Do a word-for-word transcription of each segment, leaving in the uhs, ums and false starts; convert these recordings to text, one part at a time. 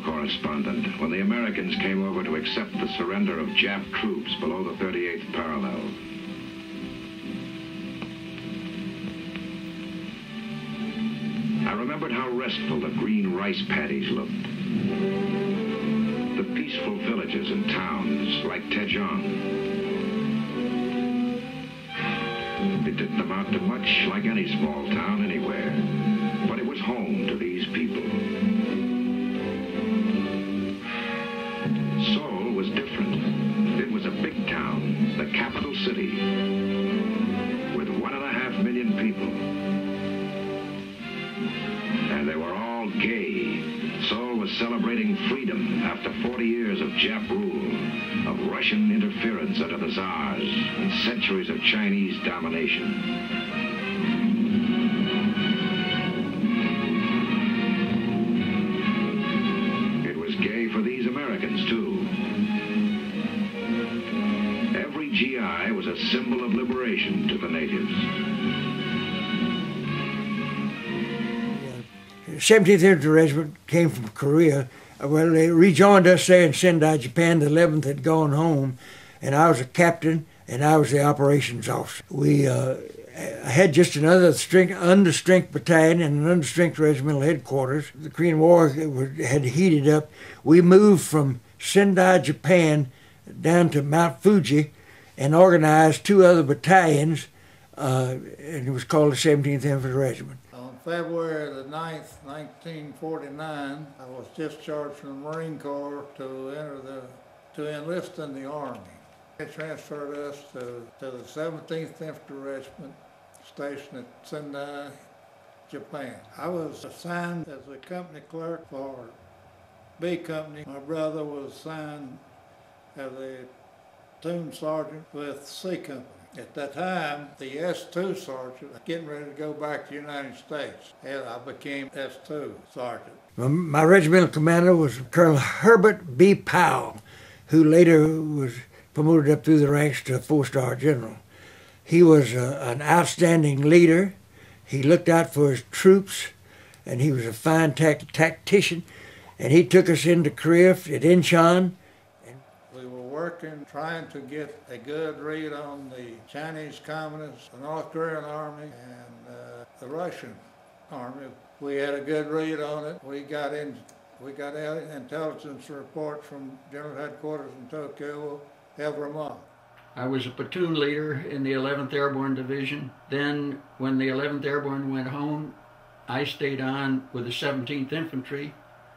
correspondent when the Americans came over to accept the surrender of Jap troops below the thirty-eighth parallel. I remembered how restful the green rice paddies looked. The peaceful villages and towns like Tejong. It didn't amount to much like any small town anywhere, but it was home to these people. Seoul was different. It was a big town, the capital city, with one and a half million people. And they were all gay. Seoul was celebrating freedom after forty years of Jap rule, of Russian interference under the Tsars, and centuries of Chinese domination. It was gay for these Americans, too. Every G I was a symbol of liberation to the natives. seventeenth Infantry Regiment came from Korea. Well, they rejoined us there in Sendai, Japan. The eleventh had gone home, and I was a captain, and I was the operations officer. We uh, had just another strength, under-strength battalion and an under-strength regimental headquarters. The Korean War had heated up. We moved from Sendai, Japan, down to Mount Fuji, and organized two other battalions, uh, and it was called the seventeenth Infantry Regiment. February the ninth, nineteen forty-nine, I was discharged from the Marine Corps to enter the, to enlist in the Army. They transferred us to, to the seventeenth Infantry Regiment, stationed at Sendai, Japan. I was assigned as a company clerk for B Company. My brother was assigned as a platoon sergeant with C Company. At that time, the S two sergeant was getting ready to go back to the United States, and I became S two sergeant. My regimental commander was Colonel Herbert B. Powell, who later was promoted up through the ranks to a four-star general. He was uh, an outstanding leader. He looked out for his troops, and he was a fine tact tactician. And he took us into Korea at Incheon. We were working, trying to get a good read on the Chinese Communists, the North Korean Army, and uh, the Russian Army. We had a good read on it. We got in, we got an intelligence report from General Headquarters in Tokyo every month. I was a platoon leader in the eleventh Airborne Division. Then, when the eleventh Airborne went home, I stayed on with the seventeenth Infantry.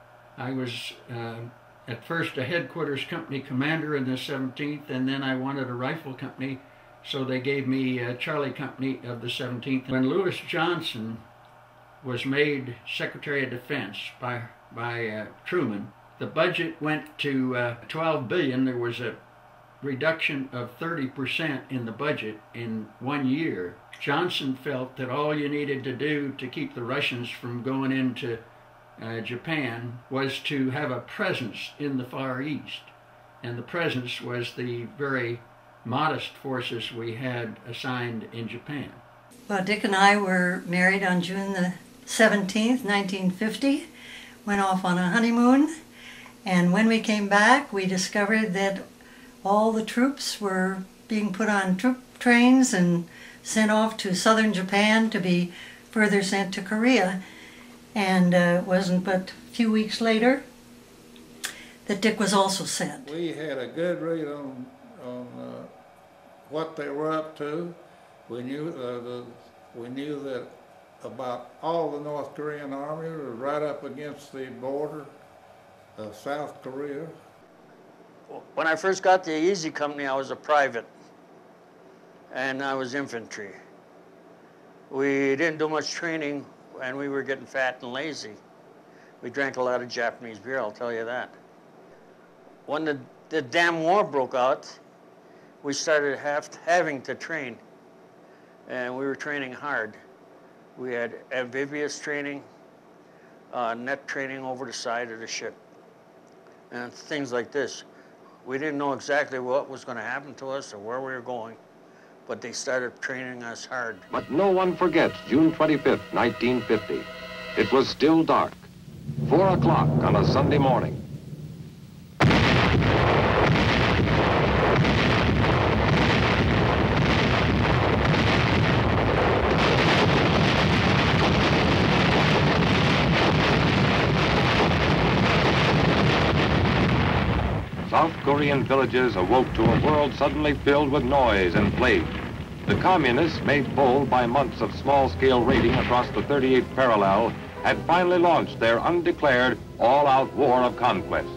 I was uh, at first a headquarters company commander in the seventeenth, and then I wanted a rifle company, so they gave me a Charlie Company of the seventeenth. When Lewis Johnson was made Secretary of Defense by, by uh, Truman, the budget went to uh, twelve billion dollars. There was a reduction of thirty percent in the budget in one year. Johnson felt that all you needed to do to keep the Russians from going into Uh, Japan was to have a presence in the Far East, and the presence was the very modest forces we had assigned in Japan. Well, Dick and I were married on June the seventeenth, nineteen fifty, went off on a honeymoon, and when we came back we discovered that all the troops were being put on troop trains and sent off to southern Japan to be further sent to Korea. And uh, it wasn't but a few weeks later that Dick was also sent. We had a good read on, on uh, what they were up to. We knew, uh, the, we knew that about all the North Korean Army was right up against the border of South Korea. When I first got to the Easy Company, I was a private, and I was infantry. We didn't do much training, and we were getting fat and lazy. We drank a lot of Japanese beer, I'll tell you that. When the, the damn war broke out, we started have, having to train, and we were training hard. We had amphibious training, uh, net training over the side of the ship, and things like this. We didn't know exactly what was going to happen to us or where we were going, but they started training us hard. But no one forgets June twenty-fifth, nineteen fifty. It was still dark. Four o'clock on a Sunday morning. South Korean villages awoke to a world suddenly filled with noise and plague. The communists, made bold by months of small-scale raiding across the thirty-eighth parallel, had finally launched their undeclared, all-out war of conquest.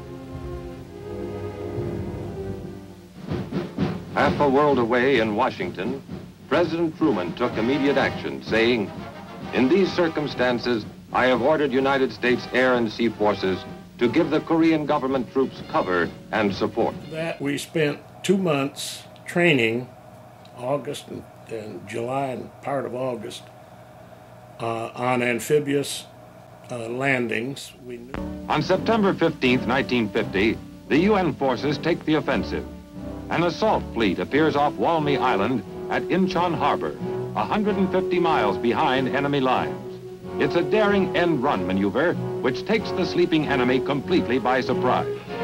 Half a world away in Washington, President Truman took immediate action, saying, "In these circumstances, I have ordered United States Air and Sea Forces to give the Korean government troops cover and support." That we spent two months training, August and, and July and part of August, uh, on amphibious uh, landings. We knew. On September fifteenth, nineteen fifty, the U N forces take the offensive. An assault fleet appears off Walmy Island at Incheon Harbor, one hundred fifty miles behind enemy lines. It's a daring end-run maneuver which takes the sleeping enemy completely by surprise.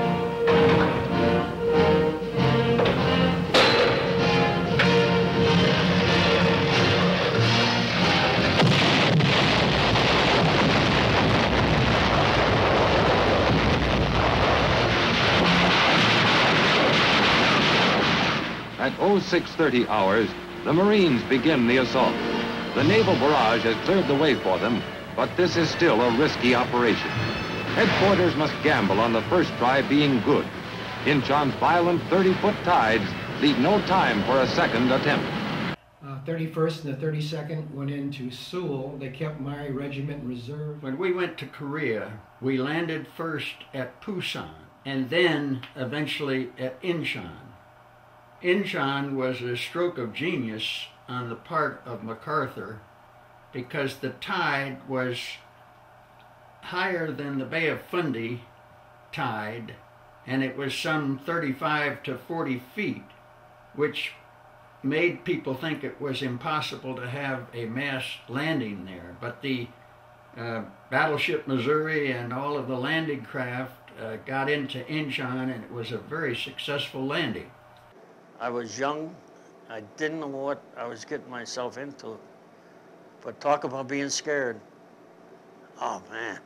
At oh six thirty hours, the Marines begin the assault. The naval barrage has cleared the way for them, but this is still a risky operation. Headquarters must gamble on the first try being good. Incheon's violent thirty-foot tides leave no time for a second attempt. Uh, thirty-first and the thirty-second went into Seoul. They kept my regiment in reserve. When we went to Korea, we landed first at Pusan and then eventually at Incheon. Incheon was a stroke of genius on the part of MacArthur because the tide was higher than the Bay of Fundy tide, and it was some thirty-five to forty feet, which made people think it was impossible to have a mass landing there. But the uh, battleship Missouri and all of the landing craft uh, got into Incheon, and it was a very successful landing. I was young. I didn't know what I was getting myself into. But talk about being scared. Oh, man.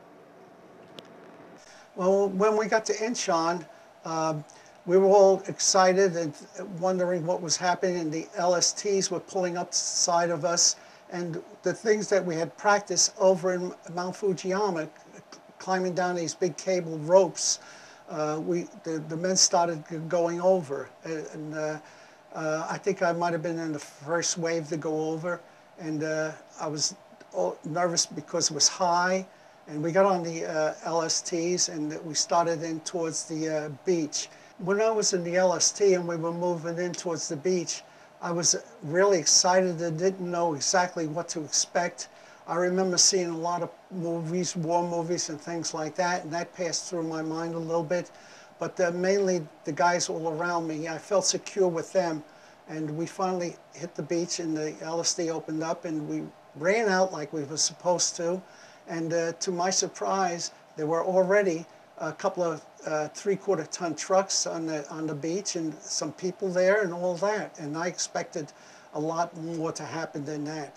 Well, when we got to Incheon, um, we were all excited and wondering what was happening, and the L S Ts were pulling up the side of us, and the things that we had practiced over in Mount Fujiyama, climbing down these big cable ropes, uh, we the, the men started going over. And uh, uh, I think I might have been in the first wave to go over, and uh, I was all nervous because it was high. And we got on the uh, L S Ts, and we started in towards the uh, beach. When I was in the L S T and we were moving in towards the beach, I was really excited and didn't know exactly what to expect. I remember seeing a lot of movies, war movies and things like that, and that passed through my mind a little bit. But uh, mainly the guys all around me, I felt secure with them. And we finally hit the beach, and the L S T opened up, and we ran out like we were supposed to. And uh, to my surprise, there were already a couple of uh, three-quarter ton trucks on the, on the beach, and some people there and all that. And I expected a lot more to happen than that.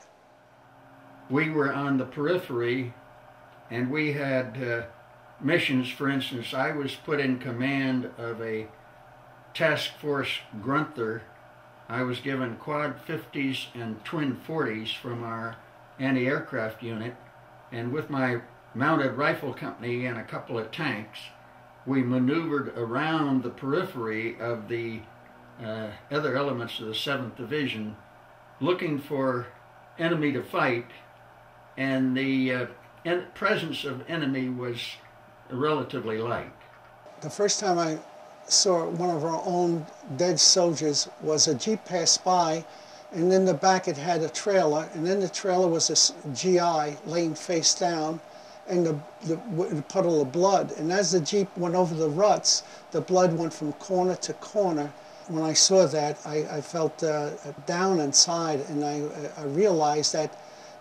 We were on the periphery, and we had uh, missions. For instance, I was put in command of a task force Grunther. I was given quad fifties and twin forties from our anti-aircraft unit. And with my mounted rifle company and a couple of tanks, we maneuvered around the periphery of the uh, other elements of the seventh Division, looking for enemy to fight, and the uh, en presence of enemy was relatively light. The first time I saw one of our own dead soldiers was a Jeep passed by, and in the back it had a trailer, and in the trailer was a G I laying face down, and the, the, the puddle of blood. And as the Jeep went over the ruts, the blood went from corner to corner. When I saw that, I, I felt uh, down inside, and I, I realized that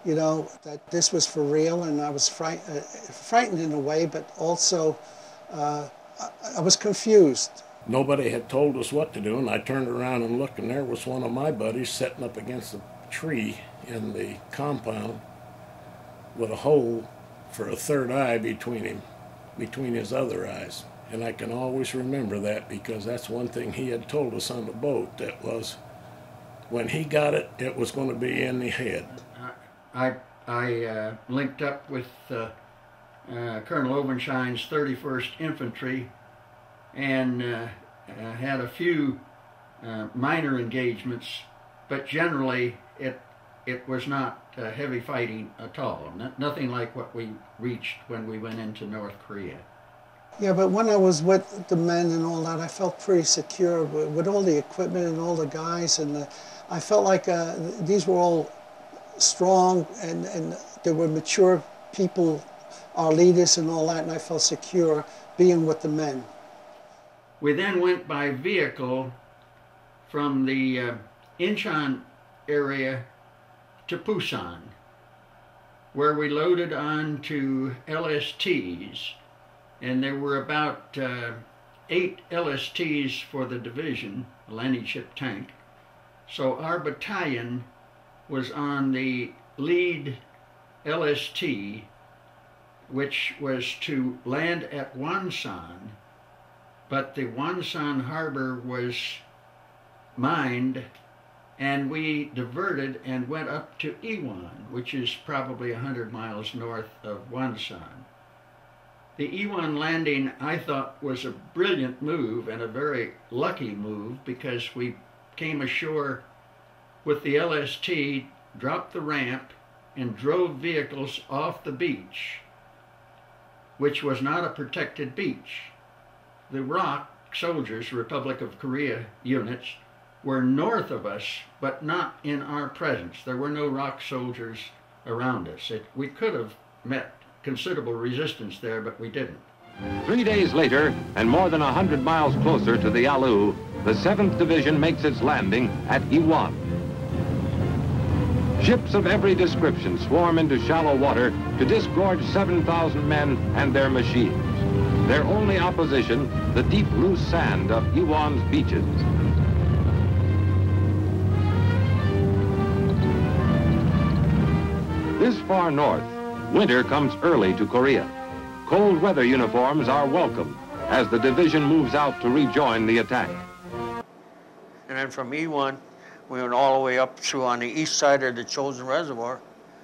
you know, that this was for real, and I was fright uh, frightened in a way, but also uh, I, I was confused. Nobody had told us what to do, and I turned around and looked, and there was one of my buddies sitting up against a tree in the compound with a hole for a third eye between him, between his other eyes. And I can always remember that because that's one thing he had told us on the boat, that was when he got it, it was going to be in the head. I, I uh, linked up with uh, uh, Colonel Ovenshine's thirty-first Infantry and uh, uh, had a few uh, minor engagements, but generally it, it was not uh, heavy fighting at all. No, nothing like what we reached when we went into North Korea. Yeah, but when I was with the men and all that, I felt pretty secure with, with all the equipment and all the guys, and the, I felt like uh, these were all strong, and, and they were mature people, our leaders and all that, and I felt secure being with the men. We then went by vehicle from the uh, Incheon area to Busan, where we loaded on to L S Ts, and there were about uh, eight L S Ts for the division, a landing ship tank. So our battalion was on the lead L S T, which was to land at Wonsan, but the Wonsan harbor was mined, and we diverted and went up to Iwon, which is probably one hundred miles north of Wonsan. The Iwon landing, I thought, was a brilliant move and a very lucky move, because we came ashore with the L S T, dropped the ramp, and drove vehicles off the beach, which was not a protected beach. The R O C soldiers, Republic of Korea units, were north of us, but not in our presence. There were no R O C soldiers around us. It, we could have met considerable resistance there, but we didn't. Three days later, and more than a hundred miles closer to the Yalu, the seventh Division makes its landing at Iwon. Ships of every description swarm into shallow water to disgorge seven thousand men and their machines. Their only opposition, the deep loose sand of Iwon's beaches. This far north, winter comes early to Korea. Cold weather uniforms are welcome as the division moves out to rejoin the attack. And then from Iwon, we went all the way up through on the east side of the Chosin Reservoir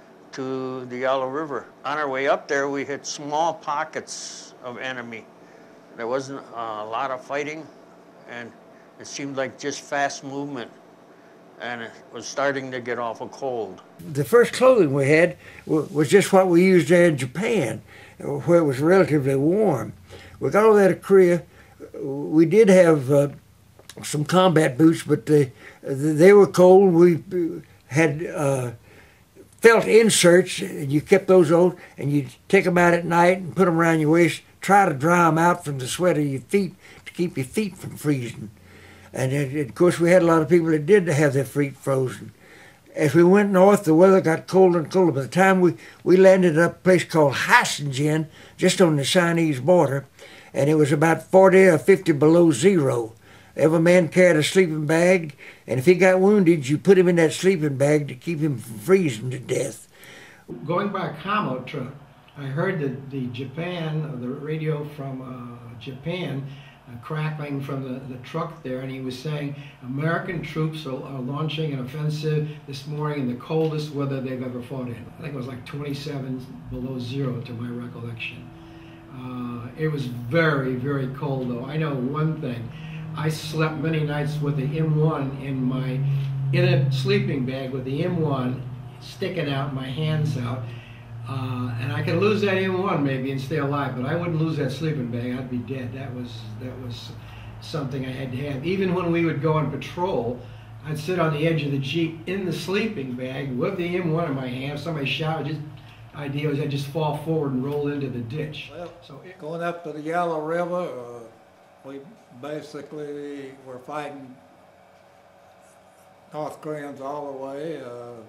to the Yalu River. On our way up there, we hit small pockets of enemy. There wasn't a lot of fighting, and it seemed like just fast movement, and it was starting to get awful cold. The first clothing we had was just what we used there in Japan, where it was relatively warm. We got all that to Korea. We did have uh, some combat boots, but they, they were cold. We had uh, felt inserts, and you kept those on, and you'd take them out at night and put them around your waist, try to dry them out from the sweat of your feet to keep your feet from freezing. And it, of course, we had a lot of people that did have their feet frozen. As we went north, the weather got colder and colder. By the time we, we landed at a place called Hassingen, just on the Chinese border, and it was about forty or fifty below zero. Every man carried a sleeping bag, and if he got wounded, you put him in that sleeping bag to keep him from freezing to death. Going by Kamo truck, I heard that the Japan, or the radio from uh, Japan, uh, crackling from the, the truck there, and he was saying American troops are, are launching an offensive this morning in the coldest weather they've ever fought in. I think it was like twenty-seven below zero to my recollection. Uh, it was very, very cold though. I know one thing. I slept many nights with the M one in my, in a sleeping bag with the M one sticking out, my hands out. Uh, and I could lose that M one maybe and stay alive, but I wouldn't lose that sleeping bag. I'd be dead. That was, that was something I had to have. Even when we would go on patrol, I'd sit on the edge of the Jeep in the sleeping bag with the M one in my hand. Somebody shouted, just idea was I'd just fall forward and roll into the ditch. Well, so it, going up to the Yalu River, uh, we basically were fighting North Koreans all the way. Uh,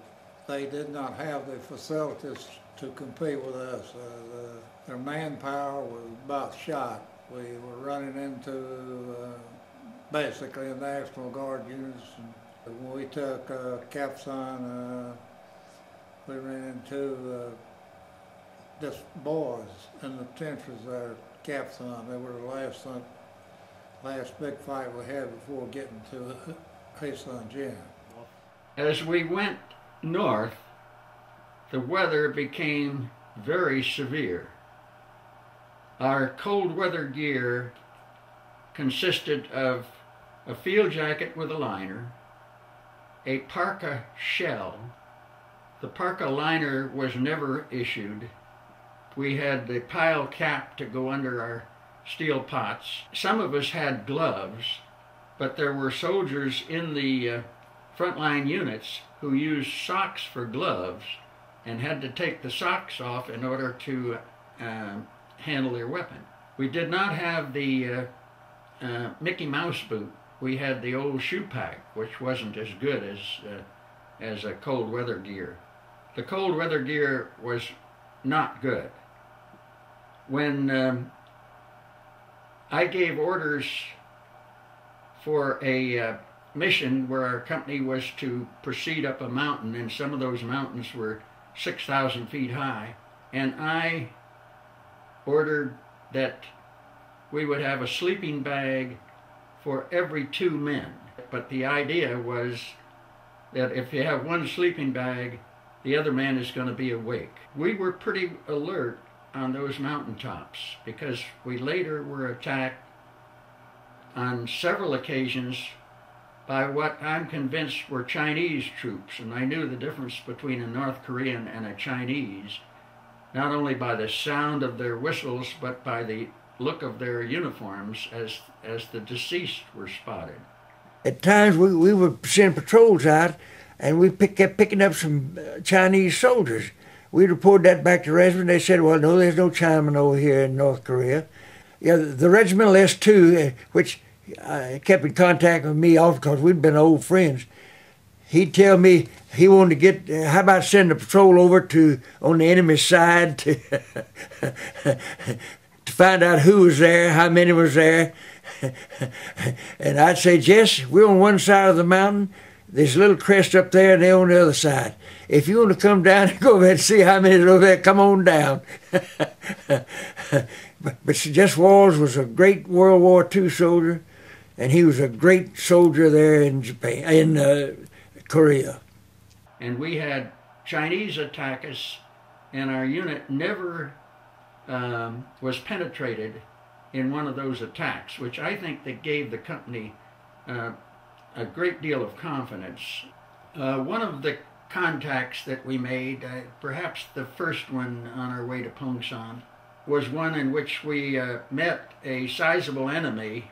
they did not have the facilities to compete with us. Uh, the, their manpower was about shot. We were running into uh, basically a National Guard units. And when we took uh, Capson, uh, we ran into uh, just boys in the trenches there at Capson. They were the last, uh, last big fight we had before getting to Hayson Jam. As we went north, the weather became very severe. Our cold weather gear consisted of a field jacket with a liner, a parka shell. The parka liner was never issued. We had the pile cap to go under our steel pots. Some of us had gloves, but there were soldiers in the uh, frontline units who used socks for gloves and had to take the socks off in order to uh, handle their weapon. We did not have the uh, uh, Mickey Mouse boot. We had the old shoe pack, which wasn't as good as, uh, as a cold weather gear. The cold weather gear was not good. When um, I gave orders for a uh, mission where our company was to proceed up a mountain, and some of those mountains were six thousand feet high, and I ordered that we would have a sleeping bag for every two men. But the idea was that if you have one sleeping bag, the other man is going to be awake. We were pretty alert on those mountaintops because we later were attacked on several occasions by what I'm convinced were Chinese troops, and I knew the difference between a North Korean and a Chinese, not only by the sound of their whistles, but by the look of their uniforms as, as the deceased were spotted. At times we, we would send patrols out, and we pick, kept picking up some uh, Chinese soldiers. We reported that back to the regiment. They said, well, no, there's no Chinaman over here in North Korea. Yeah, the, the Regimental Asst too, uh, which uh, kept in contact with me often because we'd been old friends. He'd tell me he wanted to get, uh, how about sending a patrol over to, on the enemy side to, to find out who was there, how many was there. And I'd say, Jess, we're on one side of the mountain. There's a little crest up there, and they're on the other side. If you want to come down and go over there and see how many are over there, come on down. but, but Jess Walls was a great World War Two soldier, and he was a great soldier there in Japan, in uh, Korea. And we had Chinese attack us, and our unit never um, was penetrated in one of those attacks, which I think that gave the company uh, a great deal of confidence. Uh, one of the contacts that we made, uh, perhaps the first one on our way to Pongsan, was one in which we uh, met a sizable enemy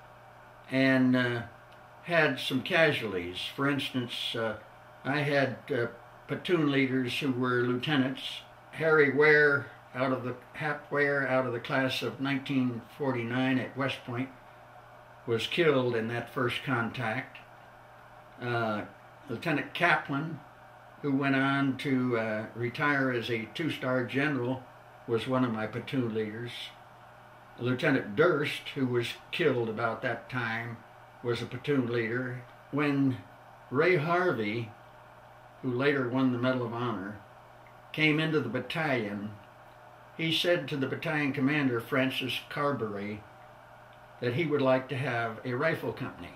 and uh, had some casualties. For instance, uh, I had uh, platoon leaders who were lieutenants. Harry Ware, out of the Hap Ware, out of the class of nineteen forty-nine at West Point, was killed in that first contact. Uh, Lieutenant Kaplan, who went on to uh, retire as a two-star general, was one of my platoon leaders. Lieutenant Durst, who was killed about that time, was a platoon leader. When Ray Harvey, who later won the Medal of Honor, came into the battalion, he said to the battalion commander, Francis Carberry, that he would like to have a rifle company.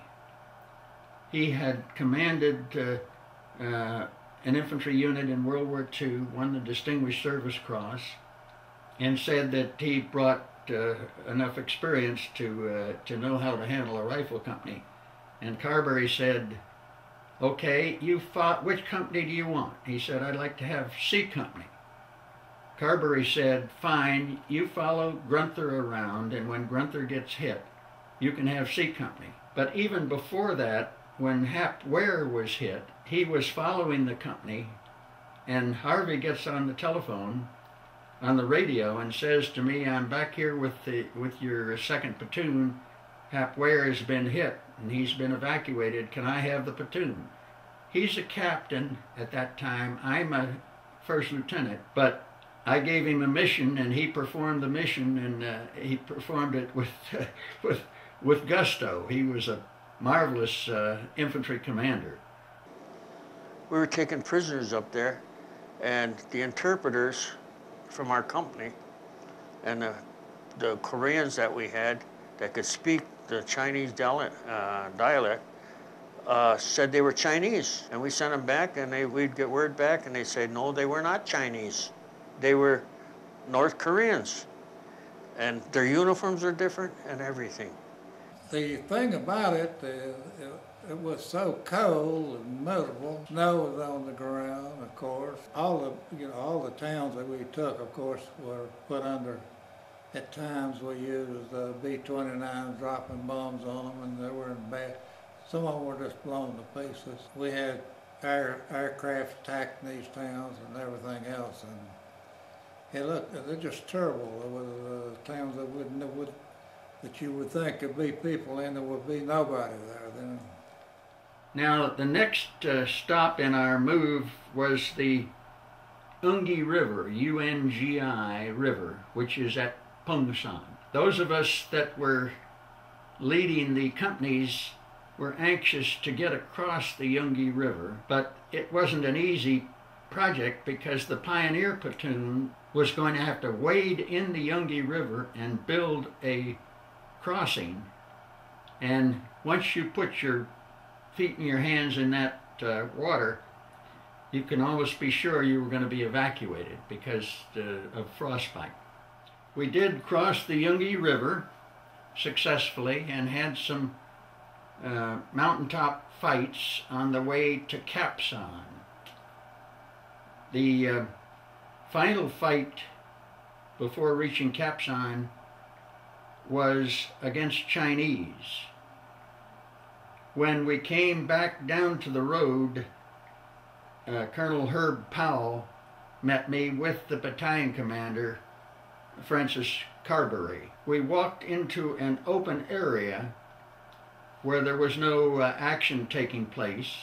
He had commanded uh, uh, an infantry unit in World War Two, won the Distinguished Service Cross, and said that he brought uh, enough experience to, uh, to know how to handle a rifle company. And Carberry said, okay, you fought, which company do you want? He said, I'd like to have C Company. Carberry said, fine, you follow Grunther around, and when Grunther gets hit, you can have C Company. But even before that, when Hap Ware was hit, he was following the company, and Harvey gets on the telephone, on the radio, and says to me, I'm back here with, the, with your second platoon. Hap Ware has been hit, and he's been evacuated. Can I have the platoon? He's a captain at that time. I'm a first lieutenant, but I gave him a mission, and he performed the mission, and uh, he performed it with, uh, with, with gusto. He was a marvelous uh, infantry commander. We were taking prisoners up there, and the interpreters from our company and the, the Koreans that we had that could speak the Chinese dialect, uh, dialect uh, said they were Chinese. And we sent them back, and they, we'd get word back, and they said, no, they were not Chinese. They were North Koreans. And their uniforms are different and everything. The thing about it, uh, it, it was so cold and miserable. Snow was on the ground, of course. All the, you know, all the towns that we took, of course, were put under. At times we used uh, B twenty-nines dropping bombs on them, and they were in bad. Some of them were just blown to pieces. We had air, aircraft attacking these towns and everything else, and it looked, they're just terrible. There was uh, towns that wouldn't, would, that you would think could be people in, there would be nobody there then. Now, the next uh, stop in our move was the Ungi River, U N G I River, which is at Pungsan. Those of us that were leading the companies were anxious to get across the Ungi River, but it wasn't an easy project because the Pioneer Platoon was going to have to wade in the Ungi River and build a crossing. And once you put your feet and your hands in that uh, water, you can almost be sure you were going to be evacuated because uh, of frostbite. We did cross the Ungi River successfully and had some uh, mountaintop fights on the way to Kapsan. The uh, final fight before reaching Kapsan was against Chinese. When we came back down to the road, uh, Colonel Herb Powell met me with the battalion commander, Francis Carberry. We walked into an open area where there was no uh, action taking place,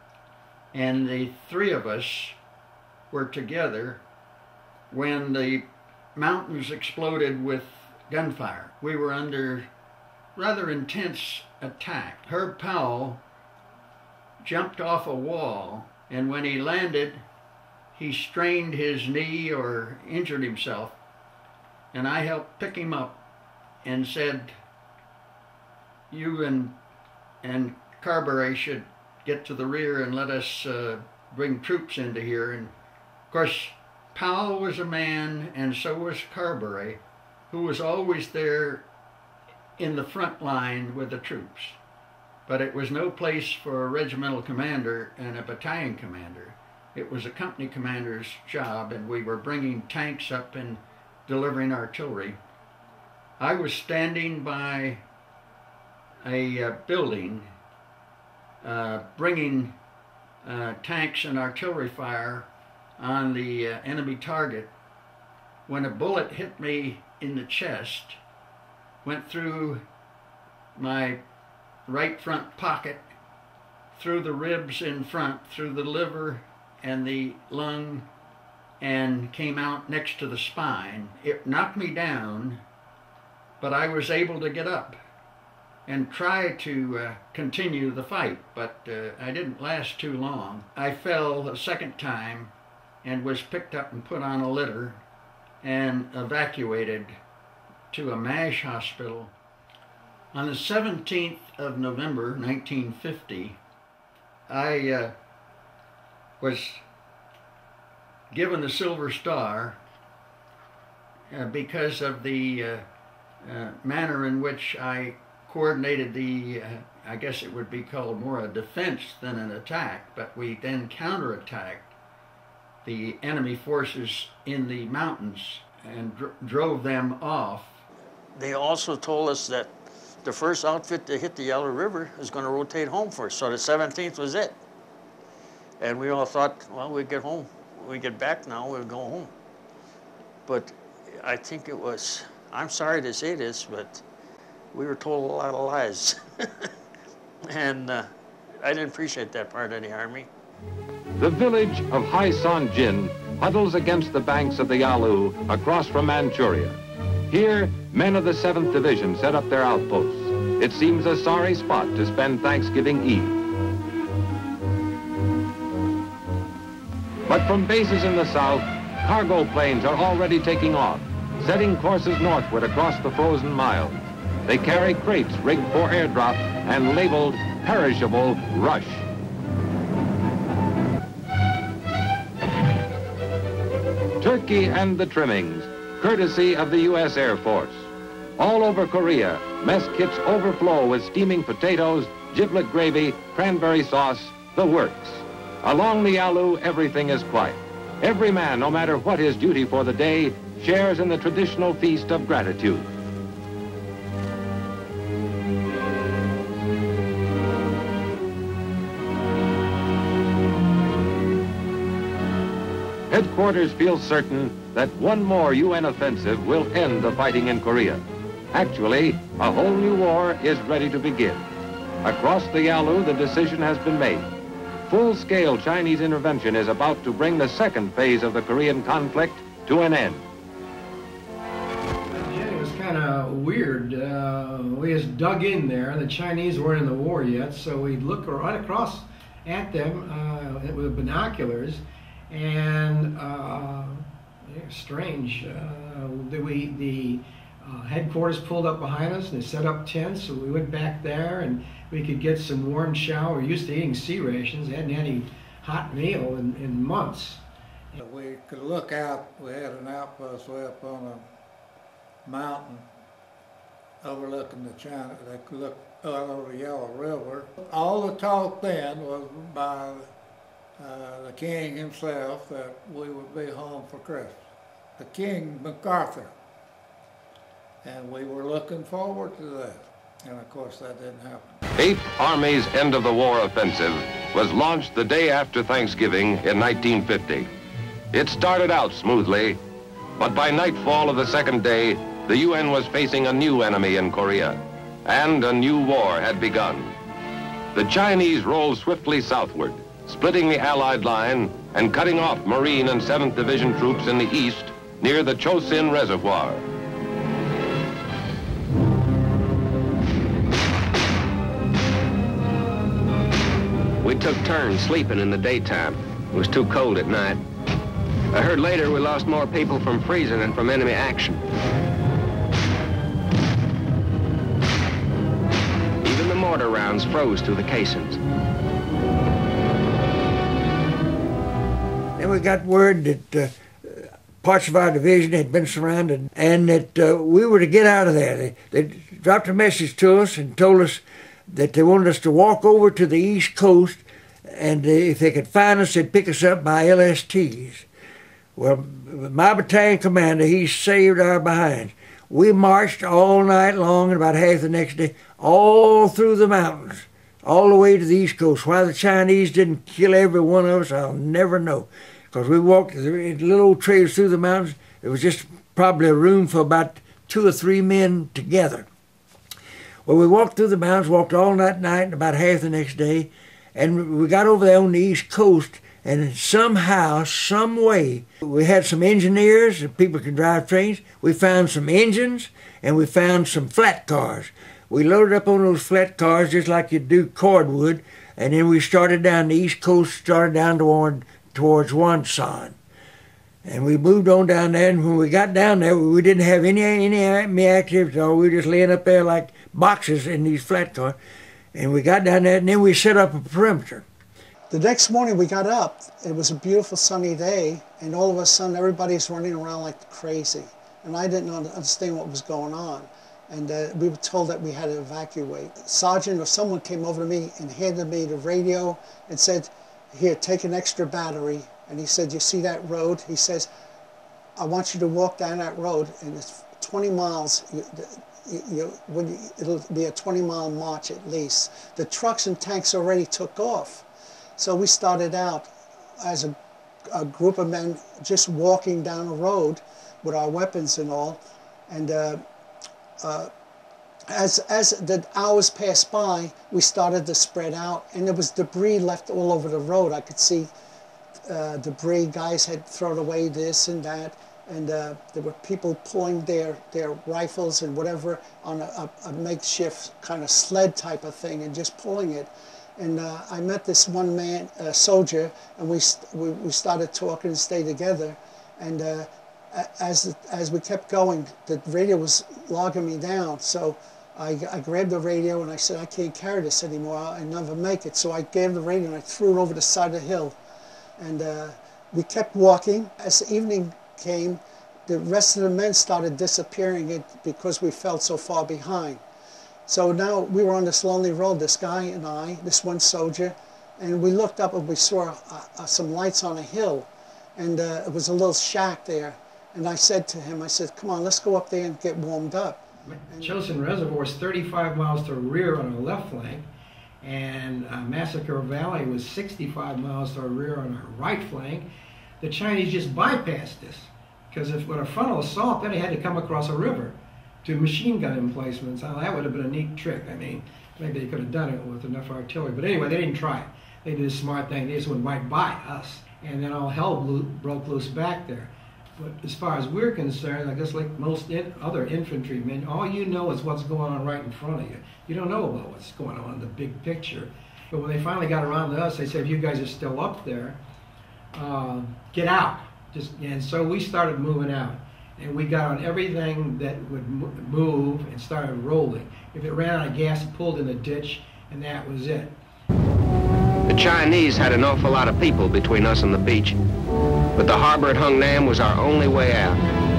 and the three of us were together when the mountains exploded with gunfire. We were under rather intense attack. Herb Powell jumped off a wall, and when he landed, he strained his knee or injured himself, and I helped pick him up and said, you and, and Carberry should get to the rear and let us uh, bring troops into here. And of course, Powell was a man, and so was Carberry, who was always there in the front line with the troops. But it was no place for a regimental commander and a battalion commander. It was a company commander's job, and we were bringing tanks up and delivering artillery. I was standing by a uh, building uh, bringing uh, tanks and artillery fire on the uh, enemy target when a bullet hit me in the chest, went through my right front pocket, through the ribs in front, through the liver and the lung, and came out next to the spine. It knocked me down, but I was able to get up and try to uh, continue the fight, but uh, I didn't last too long. I fell a second time and was picked up and put on a litter and evacuated to a MASH hospital. On the seventeenth of November nineteen fifty, I uh, was given the Silver Star uh, because of the uh, uh, manner in which I coordinated the, uh, I guess it would be called more a defense than an attack, but we then counterattacked the enemy forces in the mountains and dr drove them off. They also told us that the first outfit to hit the Yellow River is going to rotate home first, so the seventeenth was it. And we all thought, well, we'd get home. We get back now, we'll go home. But I think it was, I'm sorry to say this, but we were told a lot of lies. And uh, I didn't appreciate that part of the Army. The village of Hai San Jin huddles against the banks of the Yalu across from Manchuria. Here, men of the seventh Division set up their outposts. It seems a sorry spot to spend Thanksgiving Eve. But from bases in the south, cargo planes are already taking off, setting courses northward across the frozen miles. They carry crates rigged for airdrop and labeled perishable rush. Turkey and the trimmings, courtesy of the U S Air Force. All over Korea, mess kits overflow with steaming potatoes, giblet gravy, cranberry sauce, the works. Along the Yalu, everything is quiet. Every man, no matter what his duty for the day, shares in the traditional feast of gratitude. Headquarters feels certain that one more U N offensive will end the fighting in Korea. Actually, a whole new war is ready to begin. Across the Yalu, the decision has been made. Full-scale Chinese intervention is about to bring the second phase of the Korean conflict to an end. Yeah, it was kind of weird. Uh, we just dug in there. The Chinese weren't in the war yet, so we'd look right across at them uh, with binoculars. And uh, yeah, strange. Uh, the, we, the uh, headquarters pulled up behind us and they set up tents, so we went back there and we could get some warm shower. We're used to eating sea rations. They hadn't had any hot meal in, in months. We could look out. We had an outpost way up on a mountain overlooking the China. They could look out over the Yellow River. All the talk then was by Uh, the king himself that we would be home for Christmas. The King MacArthur. And we were looking forward to that. And of course that didn't happen. Eighth Army's end of the war offensive was launched the day after Thanksgiving in nineteen fifty. It started out smoothly, but by nightfall of the second day, the U N was facing a new enemy in Korea, and a new war had begun. The Chinese rolled swiftly southward, splitting the Allied line and cutting off Marine and seventh Division troops in the east near the Chosin Reservoir. We took turns sleeping in the daytime. It was too cold at night. I heard later we lost more people from freezing than from enemy action. Even the mortar rounds froze through the casings. Then we got word that uh, parts of our division had been surrounded and that uh, we were to get out of there. They, they dropped a message to us and told us that they wanted us to walk over to the East Coast, and if they could find us, they'd pick us up by L S Ts. Well, my battalion commander, he saved our behinds. We marched all night long and about half the next day, all through the mountains, all the way to the East Coast. Why the Chinese didn't kill every one of us, I'll never know. Because we walked the little old trails through the mountains. It was just probably a room for about two or three men together. Well, we walked through the mountains, walked all that night and about half the next day, and we got over there on the East Coast, and somehow, some way, we had some engineers, people could drive trains. We found some engines, and we found some flat cars. We loaded up on those flat cars just like you'd do cordwood, and then we started down the East Coast, started down toward, towards Wonsan. And we moved on down there, and when we got down there, we didn't have any any activity at all. We were just laying up there like boxes in these flat cars. And we got down there, and then we set up a perimeter. The next morning we got up, it was a beautiful sunny day, and all of a sudden everybody's running around like crazy. And I didn't understand what was going on. And uh, we were told that we had to evacuate. Sergeant or someone came over to me and handed me the radio and said, "Here, take an extra battery." And he said, "You see that road?" He says, "I want you to walk down that road, and it's twenty miles. You, you, when you, it'll be a twenty mile march at least." The trucks and tanks already took off. So we started out as a, a group of men just walking down the road with our weapons and all. And uh, uh, As, as the hours passed by, we started to spread out, and there was debris left all over the road. I could see uh, debris. Guys had thrown away this and that, and uh, there were people pulling their, their rifles and whatever on a, a, a makeshift kind of sled type of thing and just pulling it. And uh, I met this one man, uh, soldier, and we, we, we started talking and stayed together. And uh, as, as we kept going, the radio was logging me down. So I, I grabbed the radio and I said, I can't carry this anymore, I'll never make it. So I gave the radio and I threw it over the side of the hill. And uh, we kept walking. As the evening came, the rest of the men started disappearing because we felt so far behind. So now we were on this lonely road, this guy and I, this one soldier, and we looked up and we saw uh, uh, some lights on a hill. And uh, it was a little shack there. And I said to him, I said, come on, let's go up there and get warmed up. Chosin Reservoir is thirty-five miles to the rear on our left flank, and uh, Massacre Valley was sixty-five miles to our rear on our right flank. The Chinese just bypassed this, because if with a frontal assault, then they had to come across a river to machine gun emplacements. Now that would have been a neat trick. I mean, maybe they could have done it with enough artillery. But anyway, they didn't try it. They did a smart thing. They just went right by us, and then all hell blew, broke loose back there. But as far as we're concerned, I guess like most in, other infantrymen, all you know is what's going on right in front of you. You don't know about what's going on in the big picture. But when they finally got around to us, they said, if you guys are still up there, uh, get out. Just, and so we started moving out. And we got on everything that would move and started rolling. If it ran out of gas, it pulled in the ditch, and that was it. The Chinese had an awful lot of people between us and the beach, but the harbor at Ann Namm was our only way out.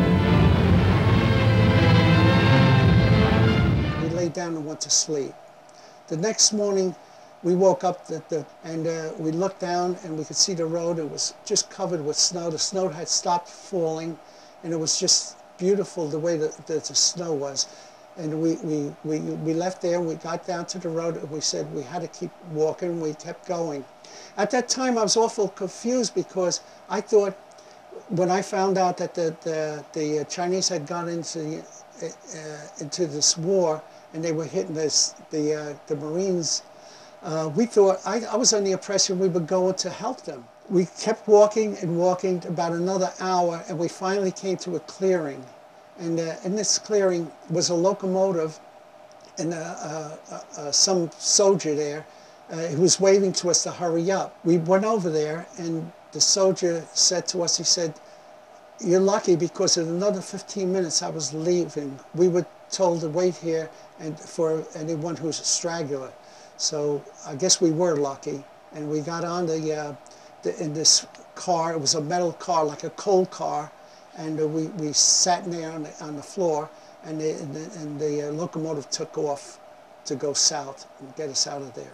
We laid down and went to sleep. The next morning, we woke up the, the, and uh, we looked down and we could see the road. It was just covered with snow. The snow had stopped falling, and it was just beautiful the way that, that the snow was. And we, we, we, we left there, we got down to the road, and we said we had to keep walking. We kept going. At that time, I was awful confused because I thought, when I found out that the, the, the Chinese had gone into, uh, into this war and they were hitting this, the, uh, the Marines, uh, we thought, I, I was under the impression we were going to help them. We kept walking and walking about another hour, and we finally came to a clearing. And uh, in this clearing was a locomotive and uh, uh, uh, some soldier there uh, who was waving to us to hurry up. We went over there, and the soldier said to us, he said, you're lucky because in another fifteen minutes I was leaving. We were told to wait here and for anyone who's a straggler. So I guess we were lucky. And we got on the, uh, the in this car. It was a metal car, like a coal car. And uh, we, we sat in there on the, on the floor, and the, and the, and the uh, locomotive took off to go south and get us out of there.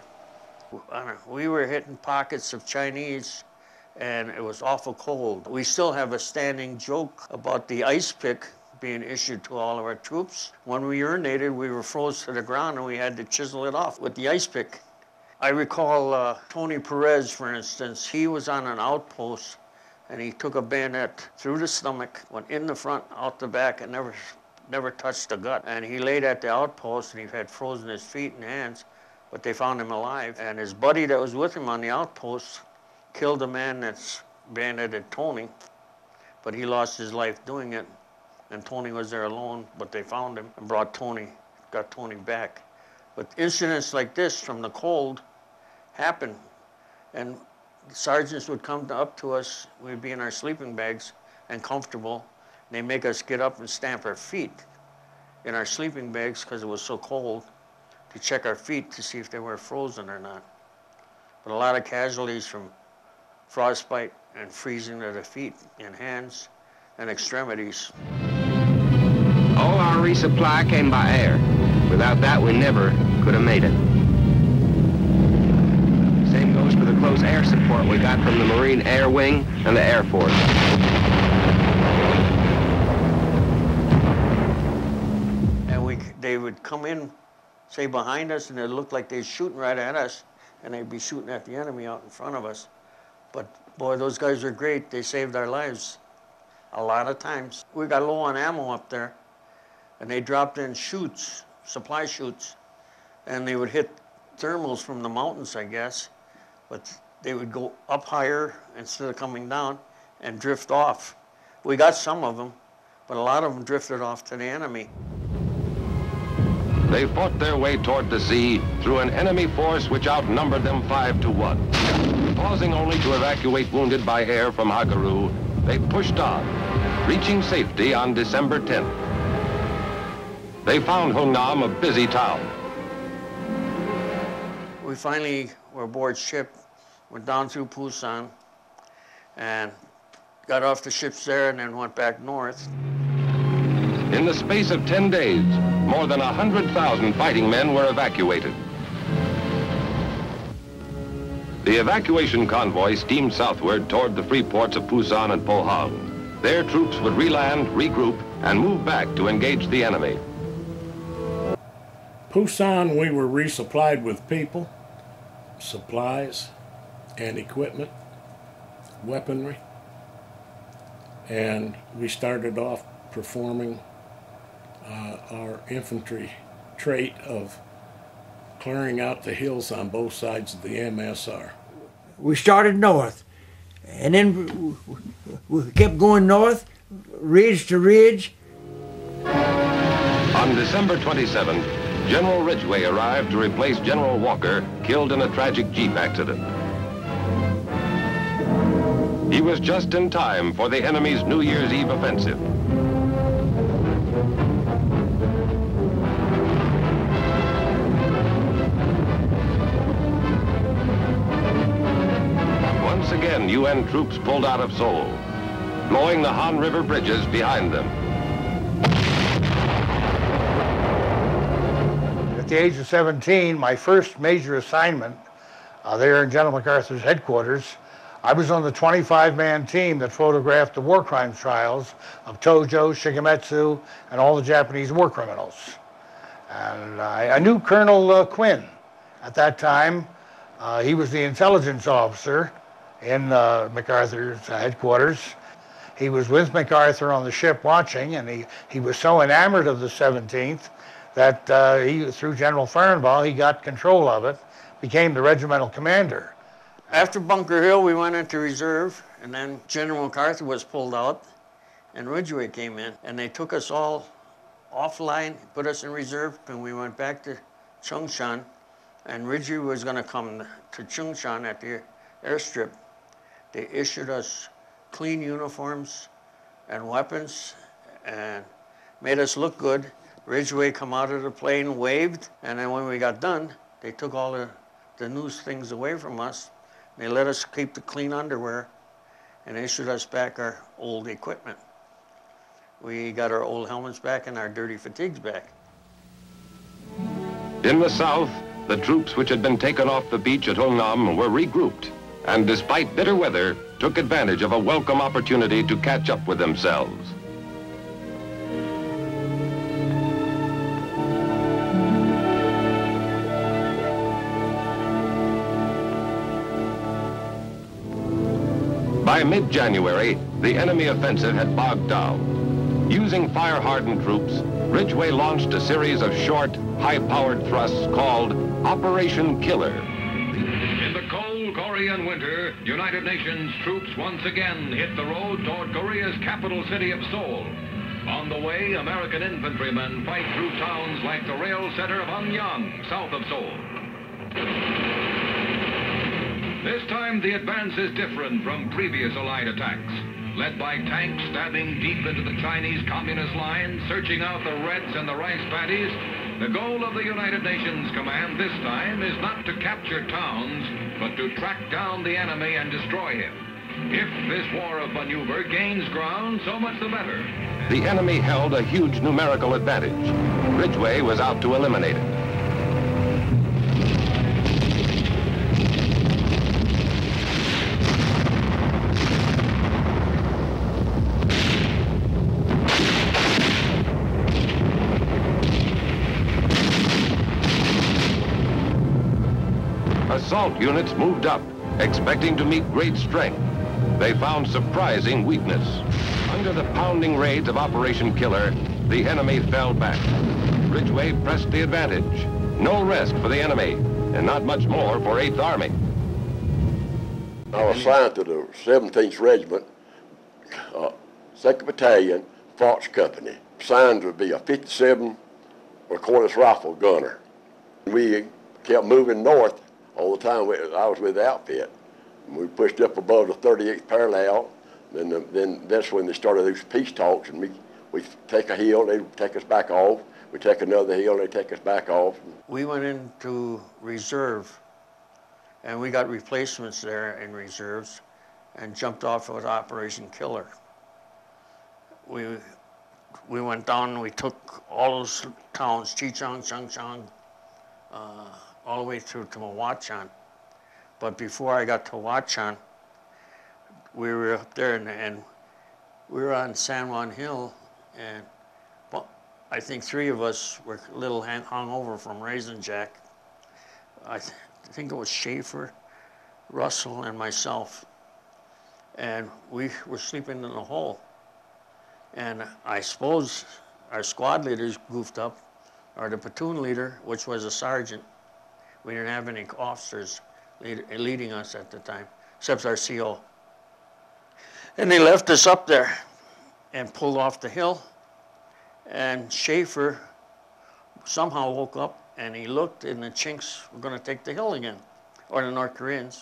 We were hitting pockets of Chinese, and it was awful cold. We still have a standing joke about the ice pick being issued to all of our troops. When we urinated, we were froze to the ground, and we had to chisel it off with the ice pick. I recall uh, Tony Perez, for instance. He was on an outpost, and he took a bayonet through the stomach, went in the front, out the back, and never, never touched the gut. And he laid at the outpost, and he had frozen his feet and hands, but they found him alive. And his buddy that was with him on the outpost killed a man that's bayoneted Tony, but he lost his life doing it. And Tony was there alone, but they found him and brought Tony, got Tony back. But incidents like this from the cold happen. And sergeants would come to, up to us, we'd be in our sleeping bags and comfortable. They make us get up and stamp our feet in our sleeping bags because it was so cold, to check our feet to see if they were frozen or not. But a lot of casualties from frostbite and freezing of the feet and hands and extremities. All our resupply came by air. Without that, we never could have made it. Same goes for the close air support we got from the Marine Air Wing and the Air Force. And we, they would come in, say behind us, and it looked like they were shooting right at us, and they'd be shooting at the enemy out in front of us. But boy, those guys are great. They saved our lives a lot of times. We got low on ammo up there, and they dropped in chutes supply chutes, and they would hit thermals from the mountains, I guess, but they would go up higher instead of coming down and drift off. We got some of them, but a lot of them drifted off to the enemy. They fought their way toward the sea through an enemy force which outnumbered them five to one. Pausing only to evacuate wounded by air from Hagaru, they pushed on, reaching safety on December tenth. They found Ann Namm a busy town. We finally were aboard ship, went down through Busan, and got off the ships there and then went back north. In the space of ten days, more than one hundred thousand fighting men were evacuated. The evacuation convoy steamed southward toward the free ports of Busan and Pohang. Their troops would reland, regroup, and move back to engage the enemy. Busan, we were resupplied with people, supplies, and equipment, weaponry, and we started off performing uh, our infantry trait of clearing out the hills on both sides of the M S R. We started north, and then we kept going north, ridge to ridge. On December twenty-seventh, General Ridgway arrived to replace General Walker, killed in a tragic Jeep accident. He was just in time for the enemy's New Year's Eve offensive. Once again, U N troops pulled out of Seoul, blowing the Han River bridges behind them. At the age of seventeen, my first major assignment uh, there in General MacArthur's headquarters, I was on the twenty-five man team that photographed the war crimes trials of Tojo, Shigemitsu, and all the Japanese war criminals. And I, I knew Colonel uh, Quinn at that time. Uh, he was the intelligence officer in uh, MacArthur's headquarters. He was with MacArthur on the ship watching, and he, he was so enamored of the seventeenth that uh, he, through General Fernbaugh, he got control of it, became the regimental commander. After Bunker Hill, we went into reserve, and then General MacArthur was pulled out, and Ridgway came in, and they took us all offline, put us in reserve, and we went back to Chungshan, and Ridgway was going to come to Chungshan at the airstrip. They issued us clean uniforms and weapons, and made us look good. Ridgway come out of the plane, waved, and then when we got done, they took all the, the news things away from us. They let us keep the clean underwear and issued us back our old equipment. We got our old helmets back and our dirty fatigues back. In the south, the troops which had been taken off the beach at Ann Namm were regrouped, and despite bitter weather, took advantage of a welcome opportunity to catch up with themselves. By mid-January, the enemy offensive had bogged down. Using fire-hardened troops, Ridgway launched a series of short, high-powered thrusts called Operation Killer. In the cold Korean winter, United Nations troops once again hit the road toward Korea's capital city of Seoul. On the way, American infantrymen fight through towns like the rail center of Anyang, south of Seoul. This time, the advance is different from previous Allied attacks. Led by tanks stabbing deep into the Chinese Communist lines, searching out the Reds and the rice paddies, the goal of the United Nations Command this time is not to capture towns, but to track down the enemy and destroy him. If this war of maneuver gains ground, so much the better. The enemy held a huge numerical advantage. Ridgway was out to eliminate it. Assault units moved up, expecting to meet great strength. They found surprising weakness. Under the pounding raids of Operation Killer, the enemy fell back. Ridgway pressed the advantage. No rest for the enemy, and not much more for eighth Army. I was assigned to the seventeenth Regiment, uh, second Battalion, Fox Company. Assigned to be a fifty-seven cordless rifle gunner. We kept moving north all the time. I was with the outfit. We pushed up above the thirty-eighth parallel. Then, the, then that's when they started those peace talks, and we we take a hill, they take us back off. We take another hill, they take us back off. We went into reserve, and we got replacements there in reserves, and jumped off with Operation Killer. We we went down and we took all those towns, Chichang, Changchang, uh, all the way through to Mawachan. But before I got to Wachan, we were up there and, and we were on San Juan Hill, and well, I think three of us were a little hang, hung over from Raisin Jack. I, th I think it was Schaefer, Russell, and myself. And we were sleeping in a hole. And I suppose our squad leaders goofed up, or the platoon leader, which was a sergeant. We didn't have any officers lead, leading us at the time, except our C O. And they left us up there and pulled off the hill. And Schaefer somehow woke up and he looked, and the Chinks were going to take the hill again, or the North Koreans.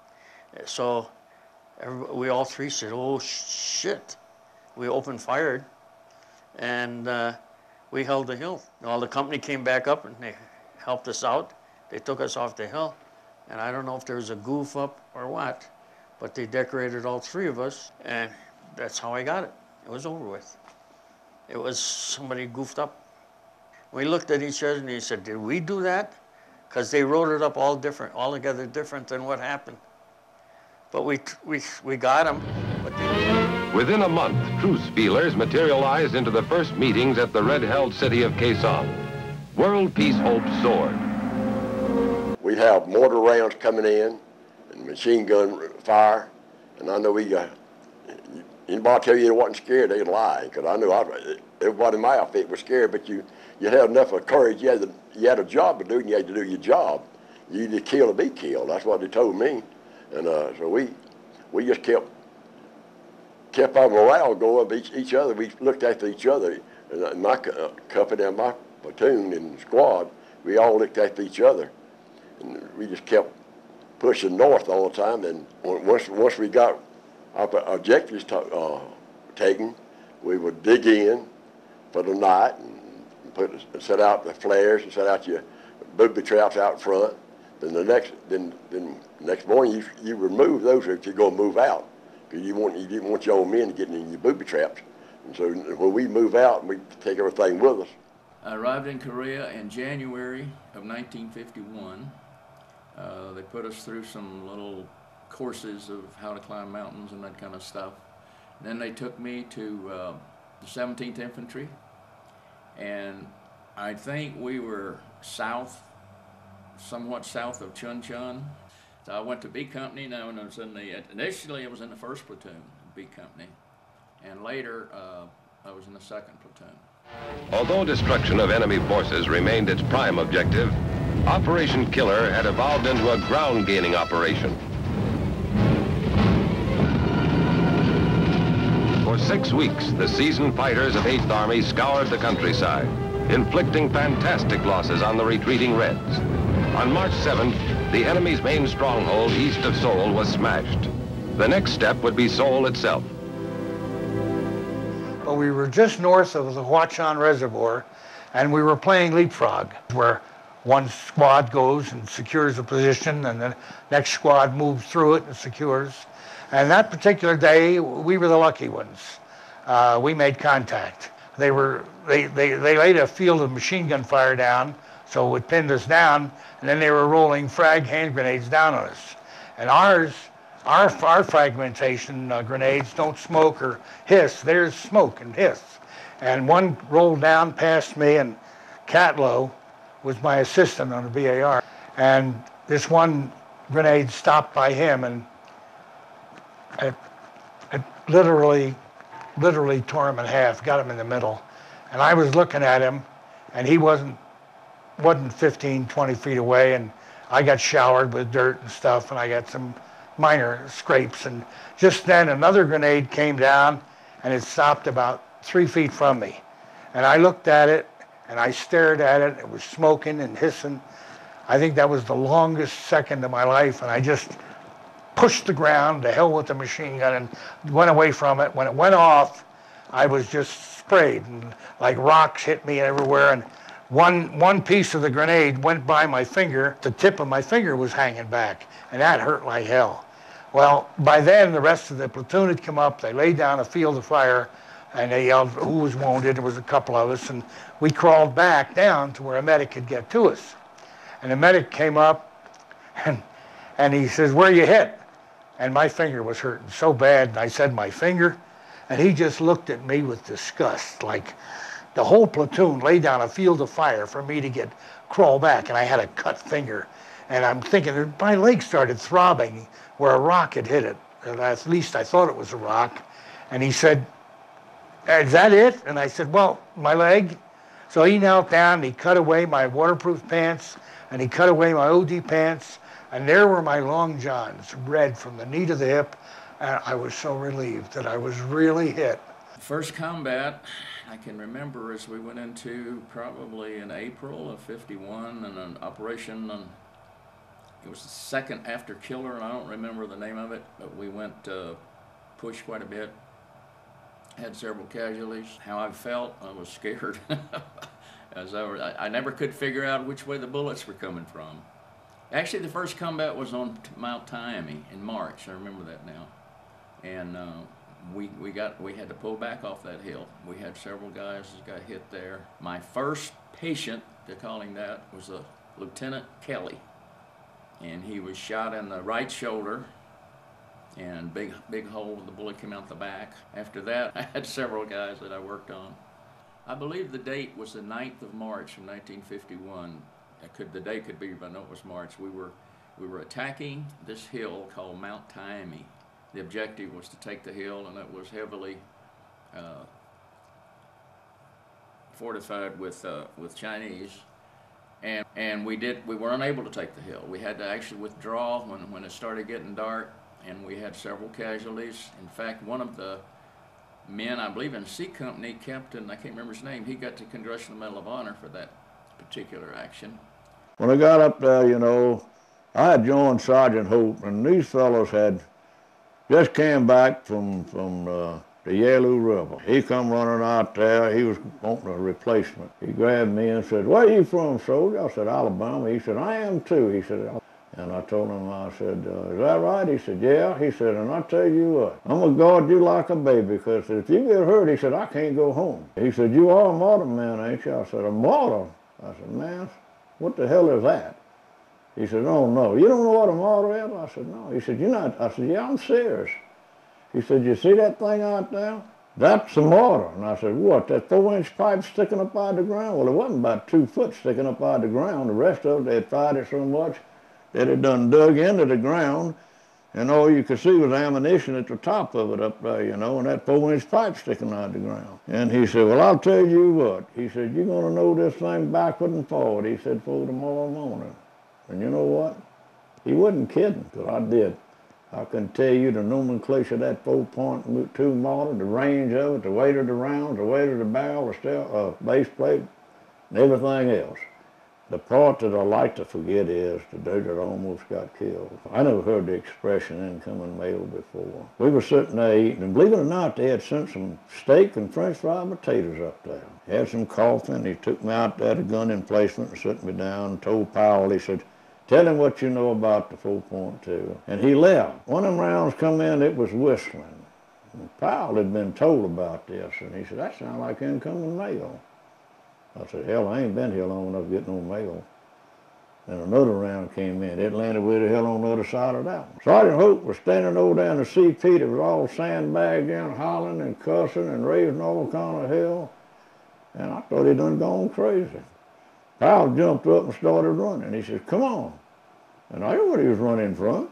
So we all three said, oh, shit. We opened fired, and uh, we held the hill. All the company came back up and they helped us out. They took us off the hill, and I don't know if there was a goof up or what, but they decorated all three of us, and that's how I got it. It was over with. It was somebody goofed up. We looked at each other and he said, did we do that? Because they wrote it up all different, altogether different than what happened. But we, we, we got them. But they... Within a month, truce feelers materialized into the first meetings at the red-held city of Kaesong. World peace hopes soared. We'd have mortar rounds coming in and machine gun fire, and I know we got, anybody tell you they wasn't scared, they'd lie, because I knew I, everybody in my outfit was scared, but you, you had enough of courage, you had, to, you had a job to do, and you had to do your job. You either kill or be killed, that's what they told me. And uh, so we we just kept kept our morale going, each, each other, we looked after each other. And my uh, company and my platoon and squad, we all looked after each other. And we just kept pushing north all the time. And once, once we got our objectives uh, taken, we would dig in for the night and put set out the flares and set out your booby traps out front. Then the next, then, then next morning you you remove those if you're going to move out, because you want you didn't want your own men getting in your booby traps. And so when we move out, we take everything with us. I arrived in Korea in January of nineteen fifty-one. Uh, they put us through some little courses of how to climb mountains and that kind of stuff. Then they took me to uh, the seventeenth Infantry, and I think we were south, somewhat south of Chuncheon. So I went to B Company. Now, when I was in the, initially I was in the first platoon, B Company, and later uh, I was in the second platoon. Although destruction of enemy forces remained its prime objective, Operation Killer had evolved into a ground-gaining operation. For six weeks, the seasoned fighters of eighth Army scoured the countryside, inflicting fantastic losses on the retreating Reds. On March seventh, the enemy's main stronghold east of Seoul was smashed. The next step would be Seoul itself. But we were just north of the Hwachan Reservoir, and we were playing leapfrog, where one squad goes and secures a position, and the next squad moves through it and secures. And that particular day, we were the lucky ones. Uh, we made contact. They were they, they, they laid a field of machine gun fire down, so it pinned us down, and then they were rolling frag hand grenades down on us. And ours, our, our fragmentation uh, grenades don't smoke or hiss. There's smoke and hiss. And one rolled down past me, and Catlow was my assistant on the B A R. And this one grenade stopped by him, and it, it literally, literally tore him in half, got him in the middle. And I was looking at him, and he wasn't, wasn't fifteen, twenty feet away, and I got showered with dirt and stuff, and I got some minor scrapes, and just then another grenade came down, and it stopped about three feet from me. And I looked at it, and I stared at it. It was smoking and hissing. I think that was the longest second of my life, and I just pushed the ground, to hell with the machine gun, and went away from it. When it went off, I was just sprayed, and like rocks hit me everywhere, and one, one piece of the grenade went by my finger. The tip of my finger was hanging back, and that hurt like hell. Well, by then, the rest of the platoon had come up. They laid down a field of fire, and they yelled who was wounded. There was a couple of us, and we crawled back down to where a medic could get to us. And the medic came up, and, and he says, "Where you hit?" And my finger was hurting so bad, and I said, "My finger?" And he just looked at me with disgust, like the whole platoon laid down a field of fire for me to get crawl back, and I had a cut finger. And I'm thinking, my leg started throbbing where a rock had hit it. And at least I thought it was a rock. And he said, "Is that it?" And I said, "Well, my leg." So he knelt down, and he cut away my waterproof pants, and he cut away my O D pants, and there were my long johns, red from the knee to the hip, and I was so relieved that I was really hit. First combat I can remember as we went into probably in April of fifty-one, and an operation on, it was the second after Killer, and I don't remember the name of it, but we went uh, pushed quite a bit, had several casualties. How I felt, I was scared. As I, were, I, I never could figure out which way the bullets were coming from. Actually, the first combat was on Mount Taimi in March. I remember that now. And uh, we we got we had to pull back off that hill. We had several guys that got hit there. My first patient, they're calling that, was a Lieutenant Kelly, and he was shot in the right shoulder, and big big hole. The bullet came out the back. After that, I had several guys that I worked on. I believe the date was the ninth of March of nineteen fifty-one. It could, the date could be, but I know it was March. We were, we were attacking this hill called Mount Taimi. The objective was to take the hill, and it was heavily uh, fortified with uh, with Chinese. And and we did we were unable to take the hill. We had to actually withdraw when when it started getting dark, and we had several casualties. In fact, one of the men, I believe in C Company, Captain, I can't remember his name, he got the Congressional Medal of Honor for that particular action. When I got up there, you know, I had joined Sergeant Hope, and these fellows had just came back from, from uh, the Yalu River. He come running out there. He was wanting a replacement. He grabbed me and said, "Where are you from, soldier?" I said, "Alabama." He said, "I am too." He said, and I told him, I said, uh, "Is that right?" He said, "Yeah." He said, "And I tell you what, I'm going to guard you like a baby, because if you get hurt," he said, "I can't go home." He said, "You are a martyr man, ain't you?" I said, "A martyr?" I said, "Man, what the hell is that?" He said, "Oh, no. You don't know what a martyr is?" I said, "No." He said, "You're not." I said, "Yeah, I'm serious." He said, "You see that thing out there? That's a martyr." And I said, "What, that four-inch pipe sticking up out of the ground?" Well, it wasn't about two foot sticking up out of the ground. The rest of it, they had fired it so much that it done dug into the ground, and all you could see was ammunition at the top of it up there, you know, and that four-inch pipe sticking out of the ground. And he said, "Well, I'll tell you what." He said, "You're going to know this thing backward and forward," he said, "for tomorrow morning." And you know what? He wasn't kidding, because I did. I can tell you the nomenclature of that four point two mortar, the range of it, the weight of the rounds, the weight of the barrel, the steel, uh, base plate, and everything else. The part that I like to forget is the day that I almost got killed. I never heard the expression incoming mail before. We were sitting there eating, and believe it or not, they had sent some steak and french fried potatoes up there. Had some coffee, and he took me out there to gun emplacement and set me down and told Powell, he said, "Tell him what you know about the four point two. And he left. One of them rounds come in, it was whistling. And Powell had been told about this, and he said, "That sounds like incoming mail." I said, "Hell, I ain't been here long enough to get no mail." And another round came in. It landed way the hell on the other side of that one. Sergeant Hope was standing over there in the C P that was all sandbagged in, hollering and cussing and raising all kind of hell. And I thought he done gone crazy. Powell jumped up and started running. He says, "Come on." And I knew what he was running from.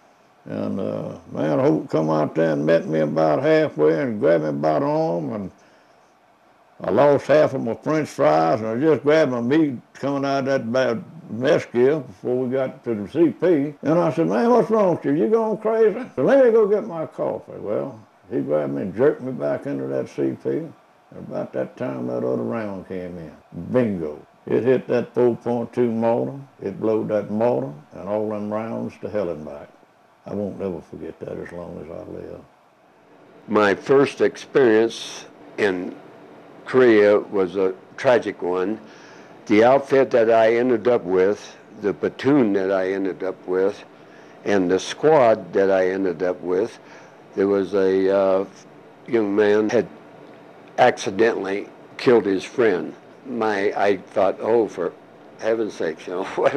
And uh, man, Hope come out there and met me about halfway and grabbed me by the arm, and I lost half of my French fries, and I just grabbed my meat coming out of that bad mess gear before we got to the C P. And I said, man, what's wrong with you? You going crazy? So let me go get my coffee. Well, he grabbed me and jerked me back into that C P. And about that time, that other round came in. Bingo. It hit that four point two mortar. It blowed that mortar and all them rounds to hell and back. I won't never forget that as long as I live. My first experience in Korea was a tragic one. The outfit that I ended up with, the platoon that I ended up with, and the squad that I ended up with, there was a uh, young man had accidentally killed his friend. My, I thought, oh, for heaven's sakes, you know, what,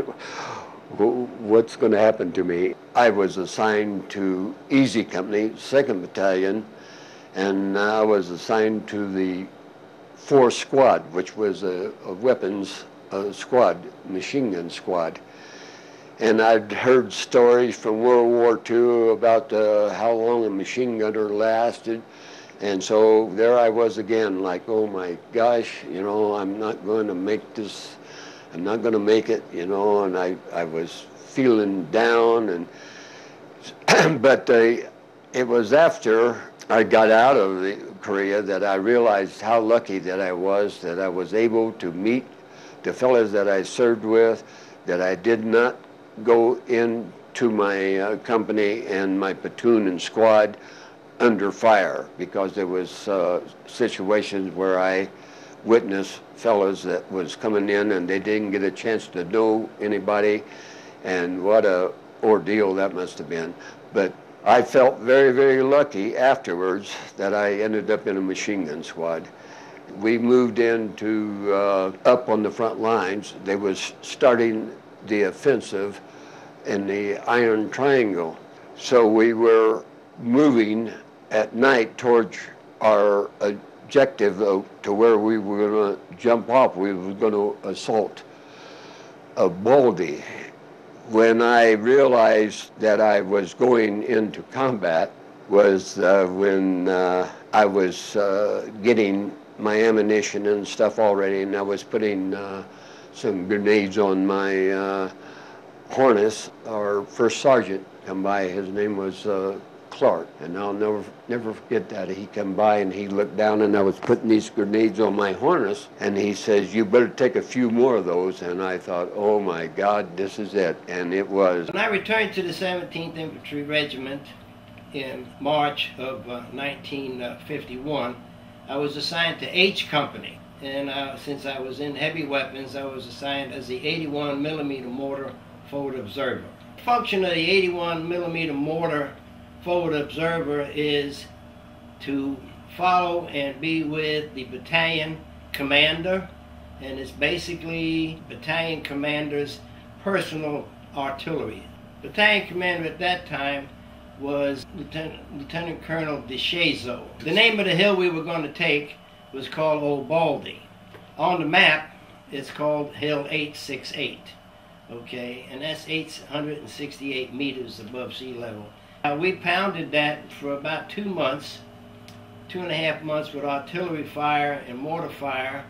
what's going to happen to me? I was assigned to Easy Company, second Battalion, and I was assigned to the fourth Squad, which was a, a weapons uh, squad, machine gun squad. And I'd heard stories from World War Two about uh, how long a machine gunner lasted. And so there I was again, like, oh my gosh, you know, I'm not going to make this, I'm not going to make it, you know, and I, I was feeling down. And but uh, it was after I got out of the Korea that I realized how lucky that I was, that I was able to meet the fellows that I served with, that I did not go into my uh, company and my platoon and squad under fire, because there was uh, situations where I witnessed fellows that was coming in and they didn't get a chance to know anybody, and what a ordeal that must have been. But I felt very, very lucky afterwards that I ended up in a machine gun squad. We moved into uh, up on the front lines. They was starting the offensive in the Iron Triangle. So we were moving at night towards our objective uh, to where we were going to jump off. We were going to assault a Baldy. When I realized that I was going into combat was uh, when uh, I was uh, getting my ammunition and stuff already, and I was putting uh, some grenades on my uh, harness. Our first sergeant come by, his name was uh, Clark, and I'll never never forget that. He come by and he looked down, and I was putting these grenades on my harness, and he says, you better take a few more of those. And I thought, oh my God, this is it. And it was. When I returned to the seventeenth Infantry Regiment in March of uh, nineteen fifty-one, I was assigned to H Company, and uh, since I was in heavy weapons, I was assigned as the eighty-one millimeter mortar forward observer. The function of the eighty-one millimeter mortar forward observer is to follow and be with the battalion commander, and it's basically battalion commander's personal artillery. Battalion commander at that time was Lieutenant, Lieutenant Colonel DeShazo. The name of the hill we were going to take was called Old Baldy. On the map, it's called Hill eight six eight, okay, and that's eight hundred sixty-eight meters above sea level. Uh, we pounded that for about two months, two and a half months with artillery fire and mortar fire,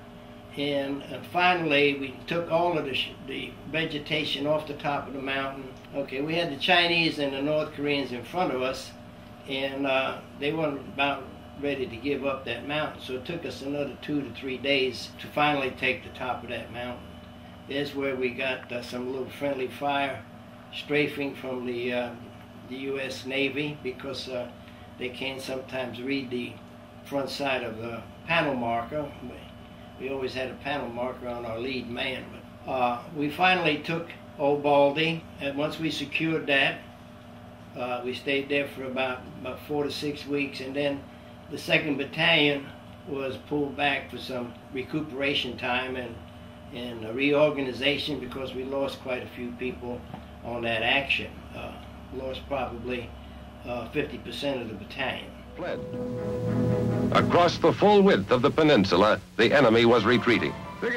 and uh, finally we took all of the, sh the vegetation off the top of the mountain. Okay, we had the Chinese and the North Koreans in front of us, and uh, they weren't about ready to give up that mountain, so it took us another two to three days to finally take the top of that mountain. There's where we got uh, some little friendly fire strafing from the uh, the U S Navy, because uh, they can sometimes read the front side of the panel marker. We, we always had a panel marker on our lead man. But uh, we finally took Old Baldy, and once we secured that, uh, we stayed there for about, about four to six weeks, and then the second Battalion was pulled back for some recuperation time and, and a reorganization, because we lost quite a few people on that action. Uh, lost probably uh, fifty percent of the battalion. Fled. Across the full width of the peninsula, the enemy was retreating.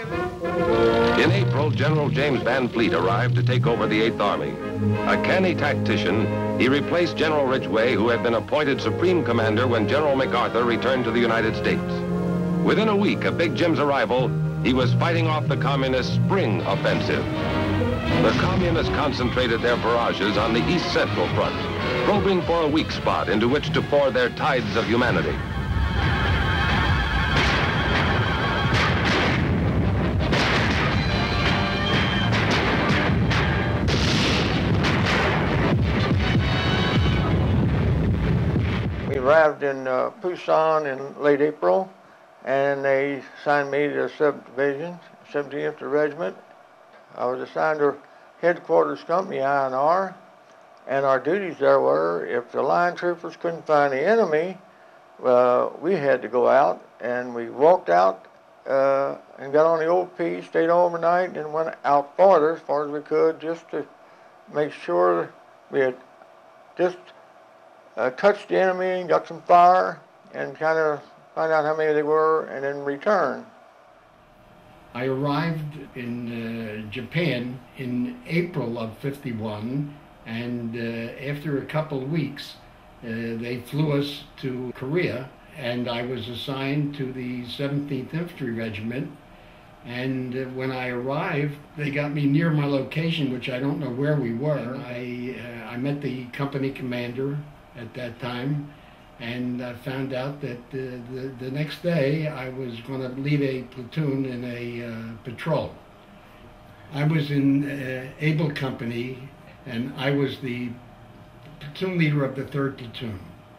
In April, General James Van Fleet arrived to take over the eighth Army. A canny tactician, he replaced General Ridgway, who had been appointed Supreme Commander when General MacArthur returned to the United States. Within a week of Big Jim's arrival, he was fighting off the communist spring offensive. The communists concentrated their barrages on the East Central Front, probing for a weak spot into which to pour their tides of humanity. We arrived in uh, Pusan in late April, and they assigned me to a subdivision, seventeenth Infantry Regiment. I was assigned to headquarters company, I N R, and our duties there were, if the line troopers couldn't find the enemy, uh, we had to go out, and we walked out uh, and got on the O P, stayed overnight, and went out farther, as far as we could, just to make sure we had just uh, touched the enemy and got some fire, and kind of find out how many they were, and then return. I arrived in uh, Japan in April of fifty-one, and uh, after a couple of weeks, uh, they flew us to Korea, and I was assigned to the seventeenth Infantry Regiment. And uh, when I arrived, they got me near my location, which I don't know where we were. I, uh, I met the company commander at that time, and I found out that uh, the, the next day I was going to lead a platoon in a uh, patrol. I was in uh, Able Company, and I was the platoon leader of the third platoon.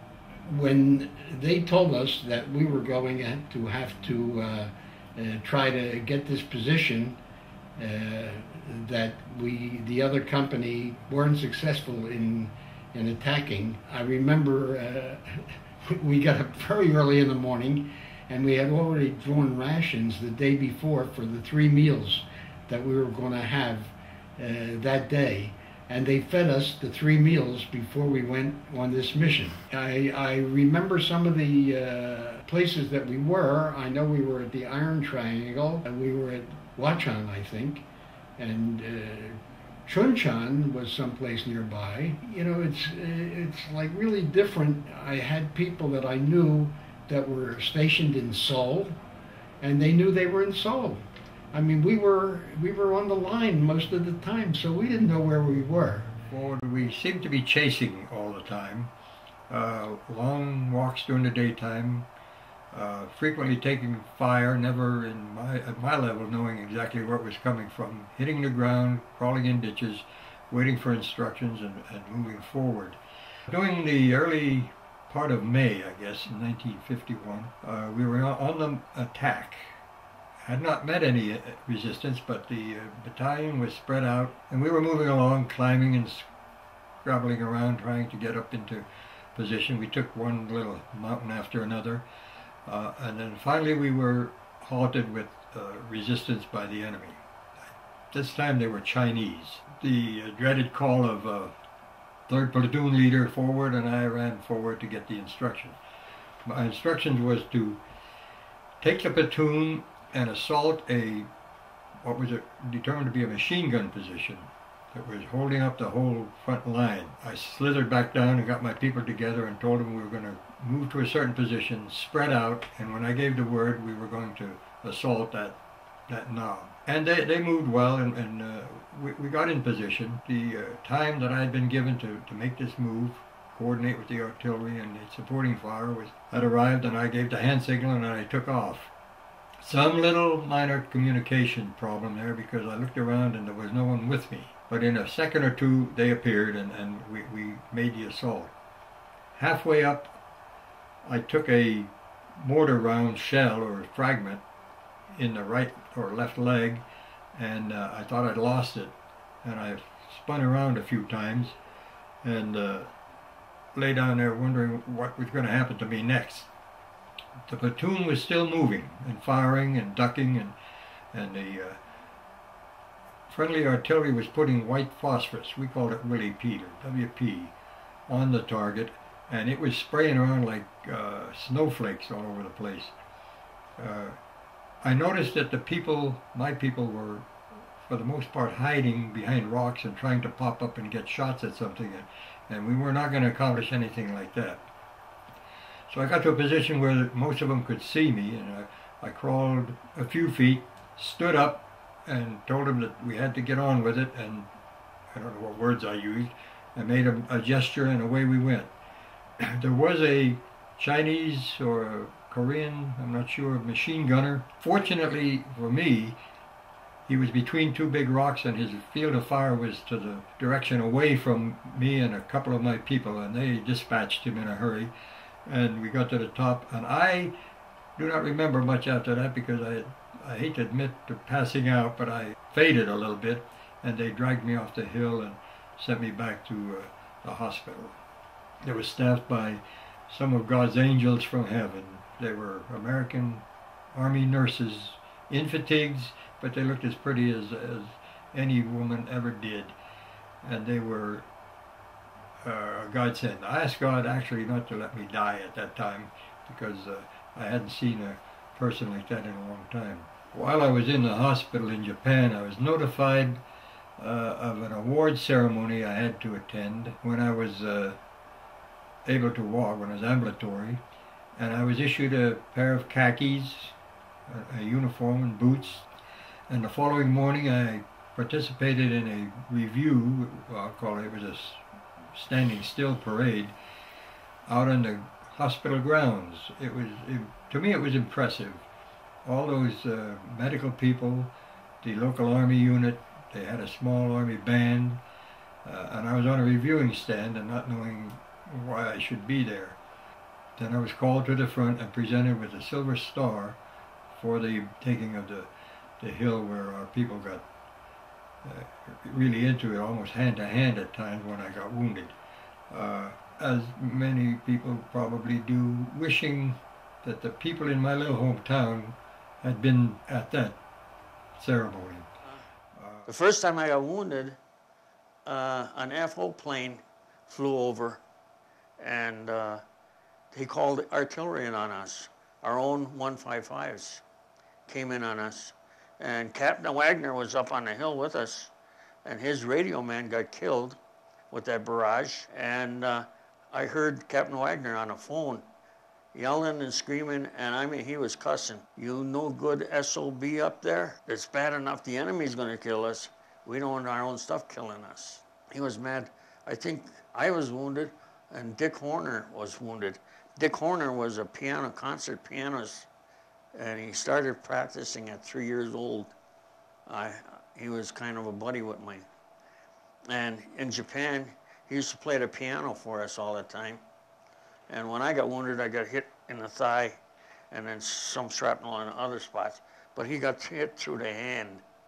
When they told us that we were going to have to uh, uh, try to get this position, uh, that we, the other company, weren't successful in in attacking, I remember uh, we got up very early in the morning, and we had already drawn rations the day before for the three meals that we were going to have uh, that day. And they fed us the three meals before we went on this mission. I, I remember some of the uh, places that we were. I know we were at the Iron Triangle, and we were at Wachan, I think, and uh, Chunchan was someplace nearby. You know, it's it's like really different. I had people that I knew that were stationed in Seoul, and they knew they were in Seoul. I mean, we were we were on the line most of the time, so we didn't know where we were. Well, we seemed to be chasing all the time. Uh, long walks during the daytime, uh, frequently taking fire, never in my, at my level knowing exactly where it was coming from, hitting the ground, crawling in ditches, waiting for instructions and, and moving forward. During the early part of May, I guess, in nineteen fifty-one, uh, we were on the attack. Had not met any resistance, but the uh, battalion was spread out, and we were moving along, climbing and scrabbling around, trying to get up into position. We took one little mountain after another, uh, and then finally we were halted with uh, resistance by the enemy. This time they were Chinese. The uh, dreaded call of uh, third Platoon Leader forward, and I ran forward to get the instruction. My instructions was to take the platoon and assault a, what was it, determined to be a machine gun position that was holding up the whole front line. I slithered back down and got my people together and told them we were going to move to a certain position, spread out, and when I gave the word, we were going to assault that, that knob. And they, they moved well, and, and uh, we, we got in position. The uh, time that I had been given to, to make this move, coordinate with the artillery and the supporting fire, was had arrived, and I gave the hand signal and I took off. Some little minor communication problem there because I looked around and there was no one with me. But in a second or two they appeared and, and we, we made the assault. Halfway up I took a mortar round shell or fragment in the right or left leg, and uh, I thought I'd lost it. And I spun around a few times and uh, lay down there wondering what was going to happen to me next. The platoon was still moving and firing and ducking, and, and the uh, friendly artillery was putting white phosphorus, we called it Willie Pete, or W P, on the target, and it was spraying around like uh, snowflakes all over the place. Uh, I noticed that the people, my people, were for the most part hiding behind rocks and trying to pop up and get shots at something, and, and we were not going to accomplish anything like that. So I got to a position where most of them could see me, and I crawled a few feet, stood up, and told him that we had to get on with it, and I don't know what words I used. I made a, a gesture, and away we went. There was a Chinese or a Korean, I'm not sure, machine gunner. Fortunately for me, he was between two big rocks, and his field of fire was to the direction away from me and a couple of my people, and they dispatched him in a hurry. And we got to the top, and I do not remember much after that because I, I hate to admit to passing out, but I faded a little bit, and they dragged me off the hill and sent me back to uh, the hospital. It was staffed by some of God's angels from heaven. They were American Army nurses in fatigues, but they looked as pretty as, as any woman ever did. And they were uh, a godsend. I asked God actually not to let me die at that time because uh, I hadn't seen a person like that in a long time. While I was in the hospital in Japan, I was notified uh, of an award ceremony I had to attend when I was uh, able to walk, when I was ambulatory, and I was issued a pair of khakis, a, a uniform and boots, and the following morning I participated in a review, well, I'll call it, it was a standing still parade out on the hospital grounds. It was, it, to me it was impressive. All those uh, medical people, the local army unit, they had a small army band, uh, and I was on a reviewing stand and not knowing why I should be there. Then I was called to the front and presented with a silver star for the taking of the, the hill where our people got uh, really into it, almost hand to hand at times when I got wounded. Uh, as many people probably do, wishing that the people in my little hometown had been at that ceremony. The first time I got wounded, uh, an F O plane flew over, and uh, he called artillery in on us. Our own one fifty-fives came in on us, and Captain Wagner was up on the hill with us, and his radio man got killed with that barrage, and uh, I heard Captain Wagner on the phone yelling and screaming, and I mean, he was cussing. You no good S O B up there? It's bad enough the enemy's gonna kill us. We don't want our own stuff killing us. He was mad. I think I was wounded, and Dick Horner was wounded. Dick Horner was a piano, concert pianist, and he started practicing at three years old. I, he was kind of a buddy with me. And in Japan, he used to play the piano for us all the time. And when I got wounded, I got hit in the thigh and then some shrapnel in other spots. But he got hit through the hand,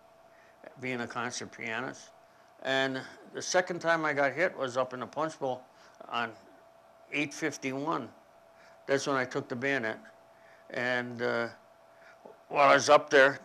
being a concert pianist. And the second time I got hit was up in the Punch Bowl on eight fifty-one. That's when I took the bayonet. And uh, while I was up there,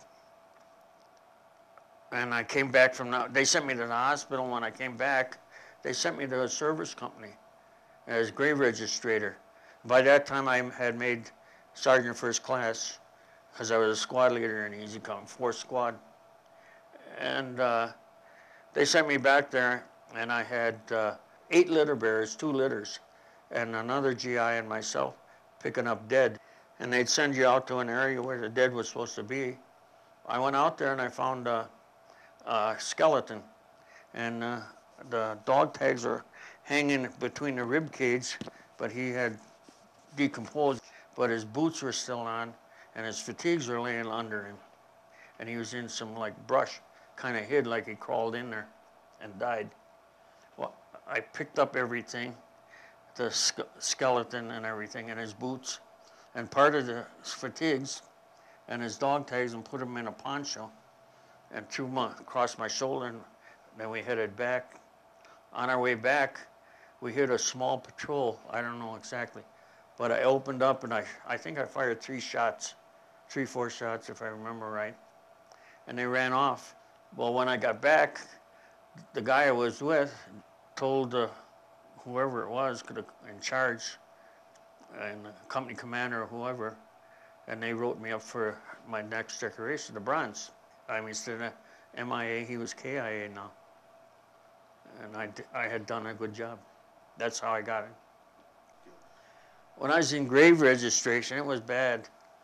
and I came back from, the, they sent me to the hospital. When I came back, they sent me to a service company as grave registrator. By that time, I had made Sergeant First Class because I was a squad leader in Easy Come, fourth Squad. And uh, they sent me back there, and I had uh, eight litter bearers, two litters, and another G I and myself picking up dead. And they'd send you out to an area where the dead was supposed to be. I went out there and I found a, a skeleton, and uh, the dog tags are hanging between the rib cage, but he had decomposed, but his boots were still on, and his fatigues were laying under him. And he was in some like brush, kind of hid like he crawled in there and died. Well, I picked up everything, the ske skeleton and everything, and his boots, and part of the fatigues and his dog tags, and put them in a poncho and threw them across my shoulder, and then we headed back. On our way back, we hit a small patrol, I don't know exactly, but I opened up and I, I think I fired three shots, three, four shots if I remember right, and they ran off. Well, when I got back, the guy I was with told uh, whoever it was in charge, and the company commander or whoever, and they wrote me up for my next decoration, the bronze. I mean, instead of M I A, he was K I A now. And I, I had done a good job. That's how I got it. When I was in grave registration, it was bad.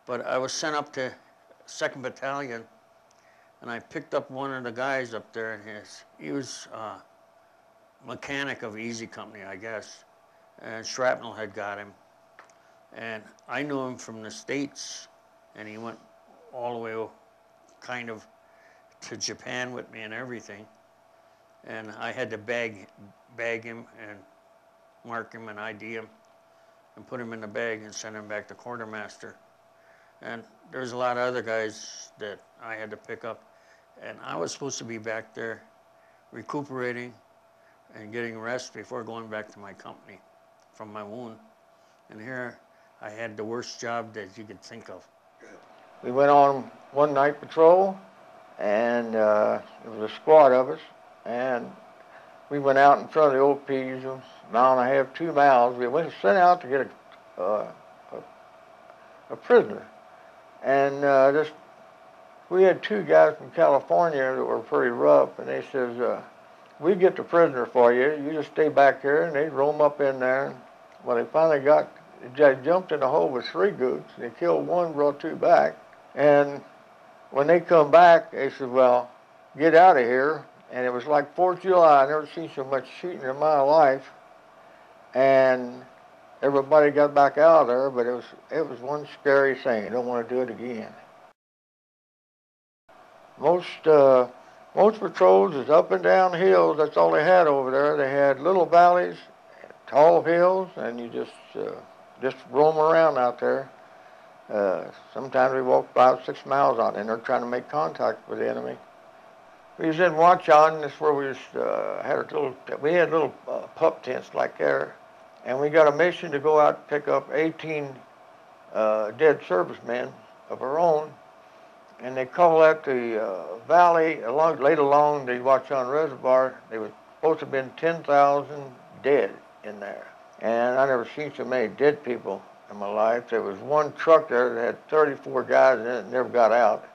But I was sent up to second Battalion, and I picked up one of the guys up there, and his, he was uh, mechanic of Easy Company, I guess, and shrapnel had got him. And I knew him from the States, and he went all the way kind of to Japan with me and everything. And I had to bag, bag him and mark him and I D him and put him in the bag and send him back to quartermaster. And there's a lot of other guys that I had to pick up. And I was supposed to be back there recuperating and getting rest before going back to my company from my wound. And here I had the worst job that you could think of. We went on one night patrol, and uh, it was a squad of us, and we went out in front of the O Ps, a mile and a half, two miles. We went sent out to get a, uh, a, a prisoner. And uh, this, we had two guys from California that were pretty rough, and they says, uh, we get the prisoner for you, you just stay back here, and they'd roam up in there. Well, they finally got, they jumped in the hole with three goods. They killed one, brought two back. And when they come back, they said, well, get out of here. And it was like fourth of July. I never seen so much shooting in my life. And everybody got back out of there, but it was, it was one scary thing. I don't want to do it again. Most, uh, most patrols is up and down hills. That's all they had over there. They had little valleys, tall hills, and you just, uh, just roam around out there. Uh, sometimes we walked five, six miles on, and they're trying to make contact with the enemy. We was in watch on. That's where we was, uh, had a little. We had little uh, pup tents like there, and we got a mission to go out and pick up eighteen uh, dead servicemen of our own, and they call that the uh, valley along, laid along the Watchon Reservoir. There was supposed to have been ten thousand dead in there, and I never seen so many dead people in my life. There was one truck there that had thirty-four guys in it and never got out.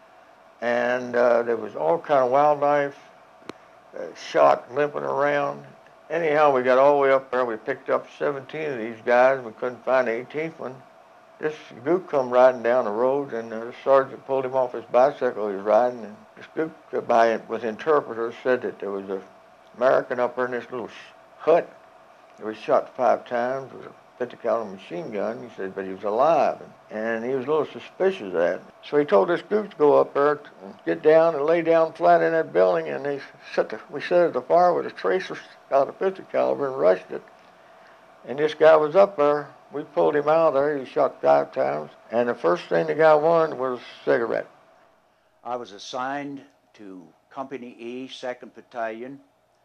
And uh, there was all kind of wildlife, uh, shot, limping around. Anyhow, we got all the way up there. We picked up seventeen of these guys. We couldn't find the eighteenth one. This gook come riding down the road, and uh, the sergeant pulled him off his bicycle he was riding. And this gook, by with interpreters, said that there was an American up there in this little hut. He was shot five times with a fifty caliber machine gun. He said, but he was alive. And he was a little suspicious of that. So he told this group to go up there and get down and lay down flat in that building. And they set the, we set it afire with a tracer out of fifty caliber and rushed it. And this guy was up there. We pulled him out of there. He shot five times. And the first thing the guy wanted was a cigarette. I was assigned to Company E, second Battalion.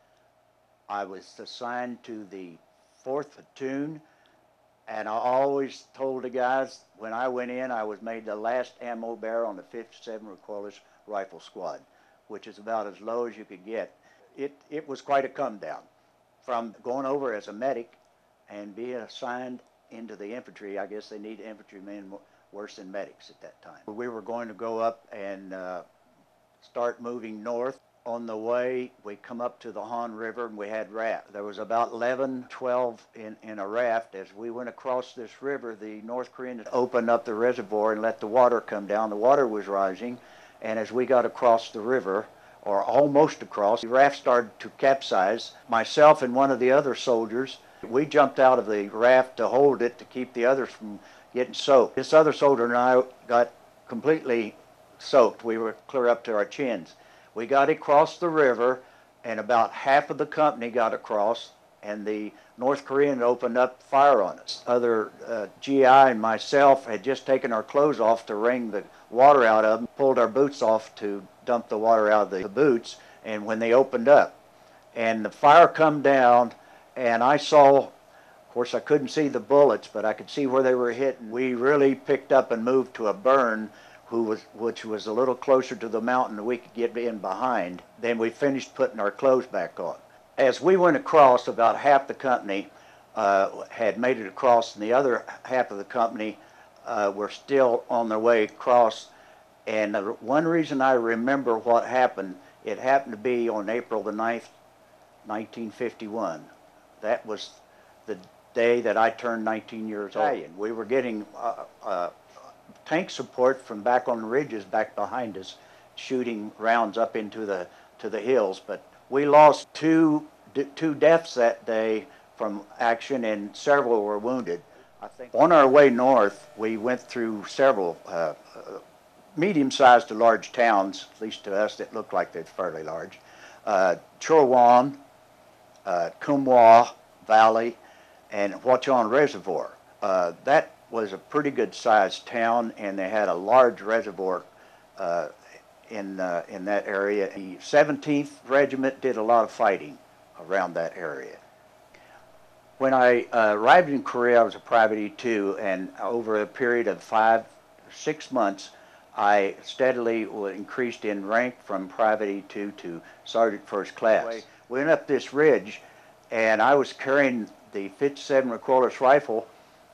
I was assigned to the fourth Platoon. And I always told the guys, when I went in, I was made the last ammo bearer on the fifty-seven Recoilless Rifle Squad, which is about as low as you could get. It, it was quite a come down. From going over as a medic and being assigned into the infantry, I guess they need infantrymen worse than medics at that time. We were going to go up and uh, start moving north. On the way, we come up to the Han River, and we had raft. There was about eleven, twelve in, in a raft. As we went across this river, the North Koreans opened up the reservoir and let the water come down. The water was rising, and as we got across the river, or almost across, the raft started to capsize. Myself and one of the other soldiers, we jumped out of the raft to hold it to keep the others from getting soaked. This other soldier and I got completely soaked. We were clear up to our chins. We got across the river, and about half of the company got across, and the North Korean opened up fire on us. Other uh, G I and myself had just taken our clothes off to wring the water out of them, pulled our boots off to dump the water out of the boots, and when they opened up, and the fire come down, and I saw, of course I couldn't see the bullets, but I could see where they were hitting. We really picked up and moved to a burn, who was, which was a little closer to the mountain that we could get in behind. Then we finished putting our clothes back on. As we went across, about half the company uh, had made it across, and the other half of the company uh, were still on their way across. And the one reason I remember what happened, it happened to be on April the ninth, nineteen fifty-one. That was the day that I turned nineteen years old. We were getting uh, uh, tank support from back on the ridges back behind us, shooting rounds up into the to the hills. But we lost two two deaths that day from action, and several were wounded. I think on our way north, we went through several uh, uh, medium-sized to large towns, at least to us that looked like they're fairly large. Uh, Chorwan, uh, Chorwan Valley, and Watchon Reservoir. Uh, that was a pretty good-sized town, and they had a large reservoir uh, in uh, in that area. The seventeenth Regiment did a lot of fighting around that area. When I uh, arrived in Korea, I was a private E two, and over a period of five, six months, I steadily increased in rank from private E two to sergeant first class. We went up this ridge, and I was carrying the fifty-seven recoilless rifle,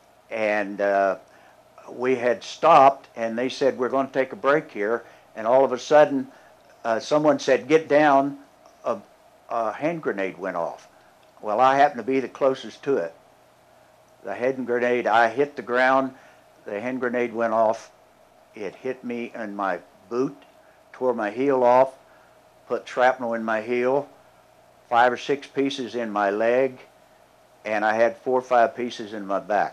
and uh, we had stopped, and they said, we're going to take a break here, and all of a sudden, uh, someone said, get down, a, a hand grenade went off. Well, I happened to be the closest to it. The hand grenade, I hit the ground, the hand grenade went off, it hit me in my boot, tore my heel off, put shrapnel in my heel, five or six pieces in my leg, and I had four or five pieces in my back.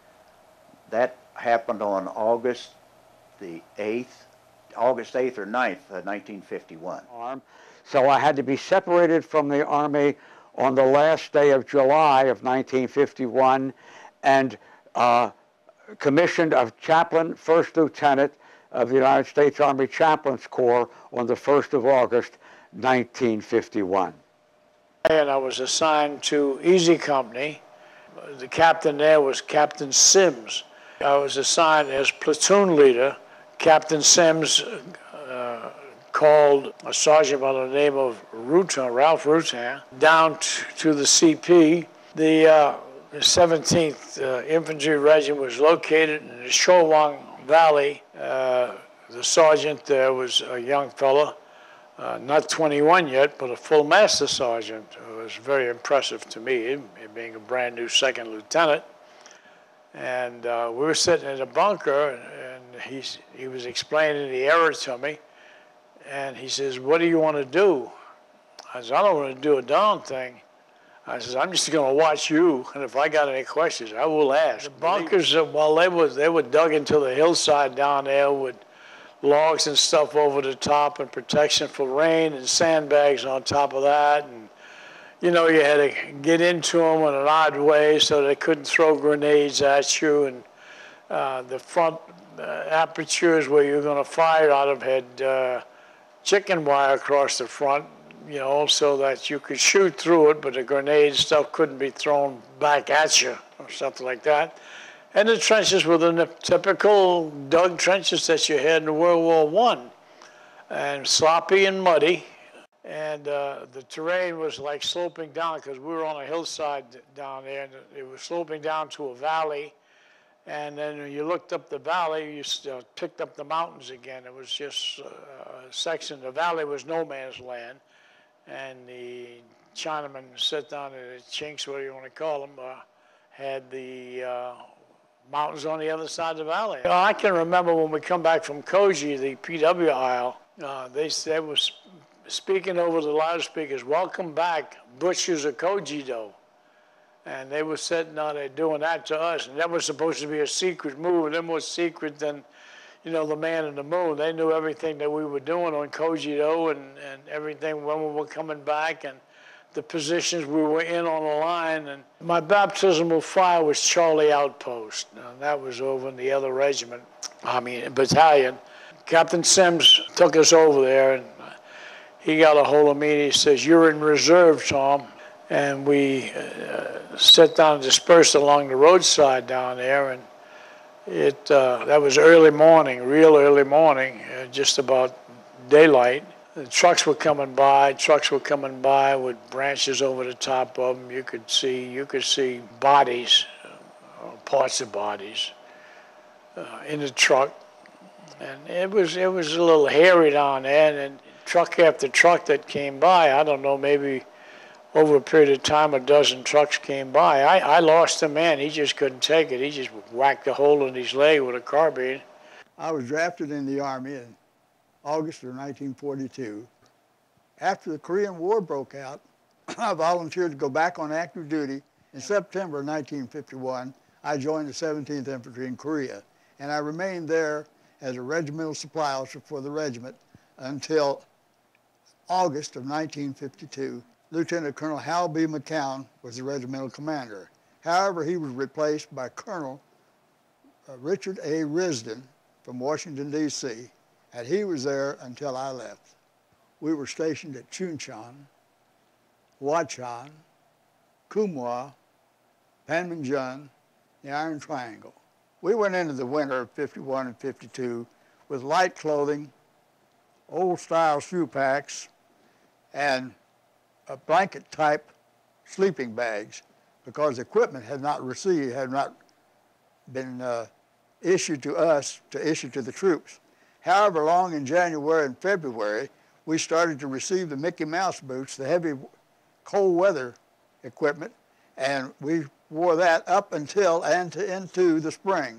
That happened on August the eighth, August eighth or ninth, uh, nineteen fifty-one. So I had to be separated from the Army on the last day of July of nineteen fifty-one, and uh, commissioned a chaplain, first lieutenant of the United States Army Chaplains Corps on the first of August, nineteen fifty-one. And I was assigned to Easy Company. The captain there was Captain Sims. I was assigned as platoon leader. Captain Sims uh, called a sergeant by the name of Rutan, Ralph Rutan, down to the C P. The uh, seventeenth uh, Infantry Regiment was located in the Chorwan Valley. Uh, the sergeant there was a young fella, uh, not twenty-one yet, but a full master sergeant. It was very impressive to me, being a brand new second lieutenant. And uh, we were sitting in a bunker, and he's, he was explaining the error to me. And he says, what do you want to do? I said, I don't want to do a darn thing. I said, I'm just going to watch you, and if I got any questions, I will ask. The bunkers, uh, well, they were, they were dug into the hillside down there with logs and stuff over the top and protection for rain and sandbags on top of that. And, you know, you had to get into them in an odd way so they couldn't throw grenades at you. And uh, the front uh, apertures where you're going to fire out of had uh, chicken wire across the front, you know, so that you could shoot through it, but the grenade stuff couldn't be thrown back at you or something like that. And the trenches were the typical dug trenches that you had in World War One, and sloppy and muddy. And uh, the terrain was like sloping down, because we were on a hillside down there, and it was sloping down to a valley. And then when you looked up the valley, you uh, picked up the mountains again. It was just uh, a section. The valley was no man's land. And the Chinamen sit down at the chinks, whatever you want to call them, uh, had the uh, mountains on the other side of the valley. You know, I can remember when we come back from Koji, the P W aisle, uh, they, they was speaking over the loudspeakers, welcome back, butchers of Koji-do. And they were sitting down there doing that to us, and that was supposed to be a secret move, and then more secret than, you know, the man in the moon. They knew everything that we were doing on Koji-do, and, and everything when we were coming back, and the positions we were in on the line. And my baptismal fire was Charlie Outpost. Now, that was over in the other regiment, I mean, battalion. Captain Sims took us over there, and he got a hold of me, and he says, you're in reserve, Tom. And we uh, sat down and dispersed along the roadside down there, and it uh, that was early morning, real early morning, uh, just about daylight. The trucks were coming by. Trucks were coming by with branches over the top of them. You could see, you could see bodies, uh, parts of bodies, uh, in the truck, and it was it was a little hairy down there. And truck after truck that came by, I don't know, maybe over a period of time, a dozen trucks came by. I, I lost a man. He just couldn't take it. He just whacked a hole in his leg with a carbine. I was drafted in the Army in August of nineteen forty-two. After the Korean War broke out, I volunteered to go back on active duty. In September of nineteen fifty-one, I joined the seventeenth Infantry in Korea, and I remained there as a regimental supply officer for the regiment until August of nineteen fifty-two. Lieutenant Colonel Hal B. McCown was the regimental commander. However, he was replaced by Colonel uh, Richard A. Risden from Washington, D C, and he was there until I left. We were stationed at Chuncheon, Huachan, Kumwa, Panmunjom, the Iron Triangle. We went into the winter of fifty-one and fifty-two with light clothing, old-style shoe packs, and a blanket-type sleeping bags because equipment had not received, had not been uh, issued to us to issue to the troops. However, along in January and February, we started to receive the Mickey Mouse boots, the heavy cold weather equipment, and we wore that up until and to, into the spring.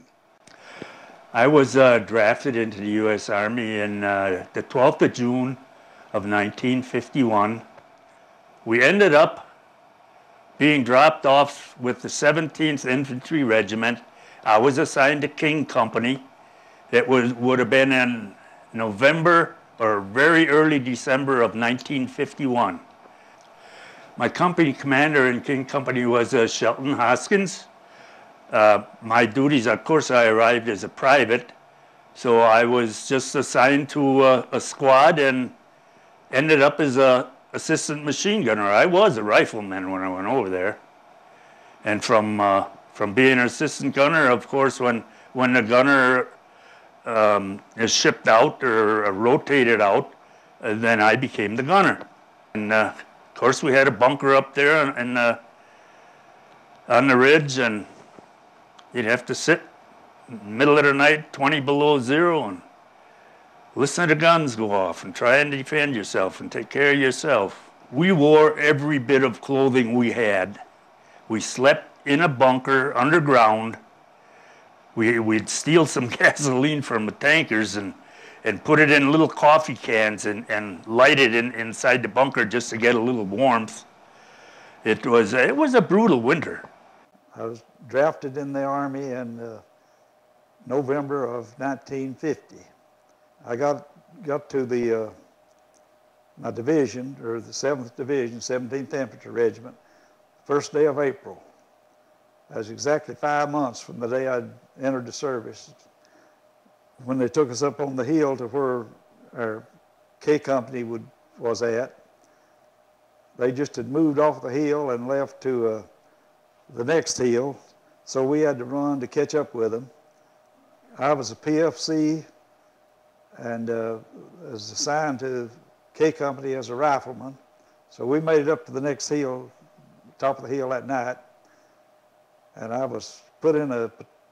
I was uh, drafted into the U S Army in uh, the twelfth of June of nineteen fifty-one. We ended up being dropped off with the seventeenth Infantry Regiment. I was assigned to King Company. It was, would have been in November or very early December of nineteen fifty-one. My company commander in King Company was uh, Shelton Hoskins. Uh, my duties, of course, I arrived as a private, so I was just assigned to uh, a squad and ended up as a assistant machine gunner. I was a rifleman when I went over there. And from uh, from being an assistant gunner, of course, when, when the gunner um, is shipped out or uh, rotated out, uh, then I became the gunner. And uh, of course, we had a bunker up there in, in, uh, on the ridge, and you'd have to sit in the middle of the night, twenty below zero, and listen to the guns go off and try and defend yourself and take care of yourself. We wore every bit of clothing we had. We slept in a bunker underground. We, we'd steal some gasoline from the tankers and, and put it in little coffee cans and, and light it in, inside the bunker just to get a little warmth. It was, it was a brutal winter. I was drafted in the Army in uh, November of nineteen fifty. I got, got to the, uh, my division, or the seventh Division, seventeenth Infantry Regiment, first day of April. That was exactly five months from the day I'd entered the service. When they took us up on the hill to where our K Company would, was at, they just had moved off the hill and left to uh, the next hill, so we had to run to catch up with them. I was a P F C and uh, was assigned to K Company as a rifleman. So we made it up to the next hill, top of the hill that night, and I was put in a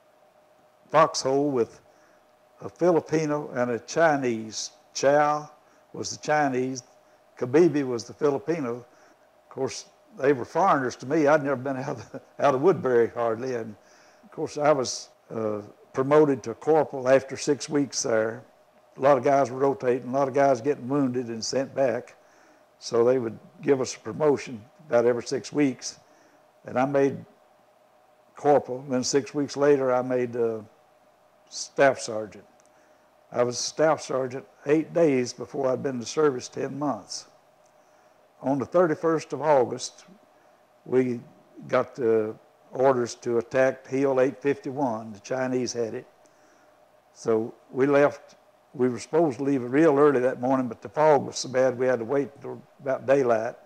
foxhole with a Filipino and a Chinese. Chow was the Chinese, Kabibi was the Filipino. Of course, they were foreigners to me. I'd never been out of, out of Woodbury hardly, and of course I was uh, promoted to corporal after six weeks there. A lot of guys were rotating, a lot of guys getting wounded and sent back. So they would give us a promotion about every six weeks. And I made corporal. And then six weeks later, I made uh, staff sergeant. I was staff sergeant eight days before I'd been in the service ten months. On the thirty-first of August, we got the orders to attack Hill eight fifty-one. The Chinese had it. So we left. We were supposed to leave real early that morning, but the fog was so bad we had to wait until about daylight.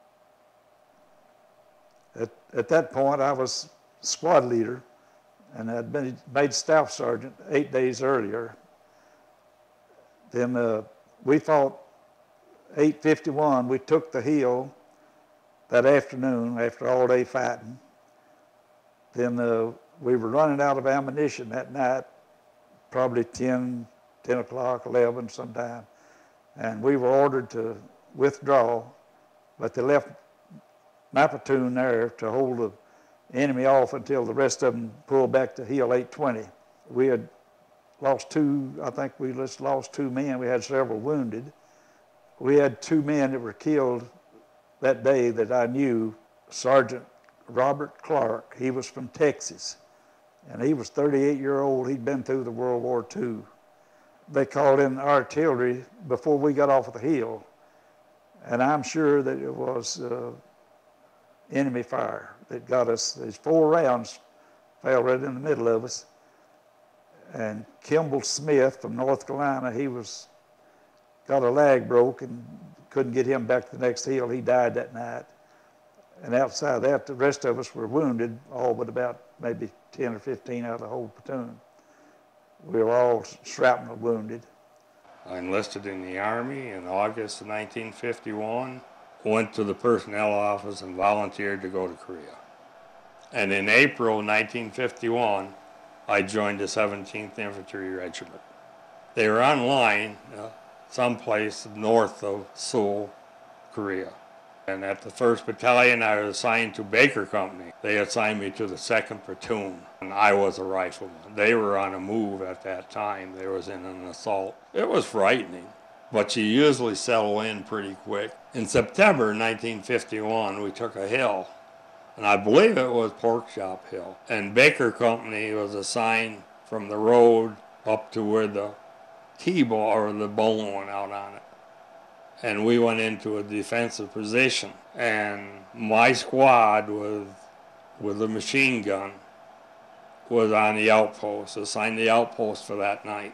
At, at that point, I was squad leader, and I'd been made staff sergeant eight days earlier. Then uh, we fought eight fifty-one. We took the hill that afternoon after all day fighting. Then uh, we were running out of ammunition that night, probably ten, ten o'clock, eleven sometime, and we were ordered to withdraw, but they left my platoon there to hold the enemy off until the rest of them pulled back to Hill eight twenty. We had lost two, I think we just lost two men. We had several wounded. We had two men that were killed that day that I knew. Sergeant Robert Clark, he was from Texas, and he was thirty-eight year old. He'd been through the World War Two. They called in artillery before we got off of the hill, and I'm sure that it was uh, enemy fire that got us. These four rounds fell right in the middle of us. And Kimball Smith from North Carolina, he was got a leg broke and couldn't get him back to the next hill. He died that night. And outside of that, the rest of us were wounded, all but about maybe ten or fifteen out of the whole platoon. We were all shrapnel wounded. I enlisted in the Army in August of nineteen fifty-one, went to the personnel office and volunteered to go to Korea. And in April nineteen fifty-one, I joined the seventeenth Infantry Regiment. They were on line uh, someplace north of Seoul, Korea. And at the first Battalion, I was assigned to Baker Company. They assigned me to the second Platoon, and I was a rifleman. They were on a move at that time. They was in an assault. It was frightening, but you usually settle in pretty quick. In September nineteen fifty-one, we took a hill, and I believe it was Pork Chop Hill. And Baker Company was assigned from the road up to where the T-ball or the bone went out on it. And we went into a defensive position. And my squad with, with a machine gun was on the outpost, assigned the outpost for that night.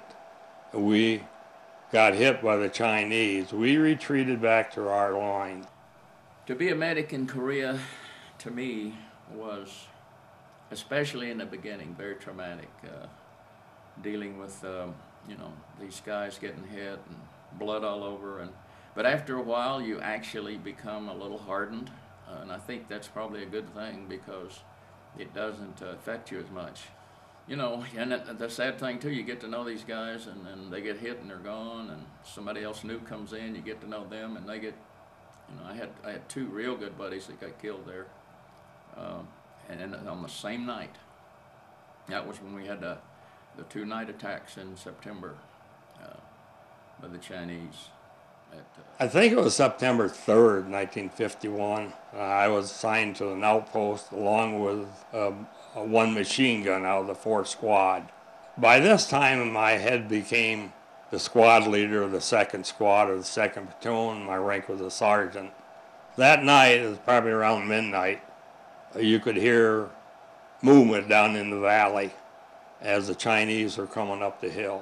We got hit by the Chinese. We retreated back to our line. To be a medic in Korea, to me, was, especially in the beginning, very traumatic. Uh, dealing with, um, you know, these guys getting hit and blood all over. And but after a while, you actually become a little hardened, uh, and I think that's probably a good thing because it doesn't uh, affect you as much. You know, and it, the sad thing too, you get to know these guys, and then they get hit and they're gone, and somebody else new comes in, you get to know them, and they get, you know, I had I had two real good buddies that got killed there, um, and, and on the same night. That was when we had the, the two night attacks in September uh, by the Chinese. At, uh, I think it was September third, nineteen fifty-one. Uh, I was assigned to an outpost along with um, a one machine gun out of the fourth squad. By this time, my head became the squad leader of the second squad of the second platoon. My rank was a sergeant. That night, it was probably around midnight, uh, you could hear movement down in the valley as the Chinese were coming up the hill.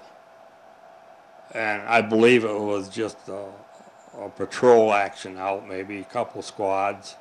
And I believe it was just a, a patrol action out, maybe a couple squads.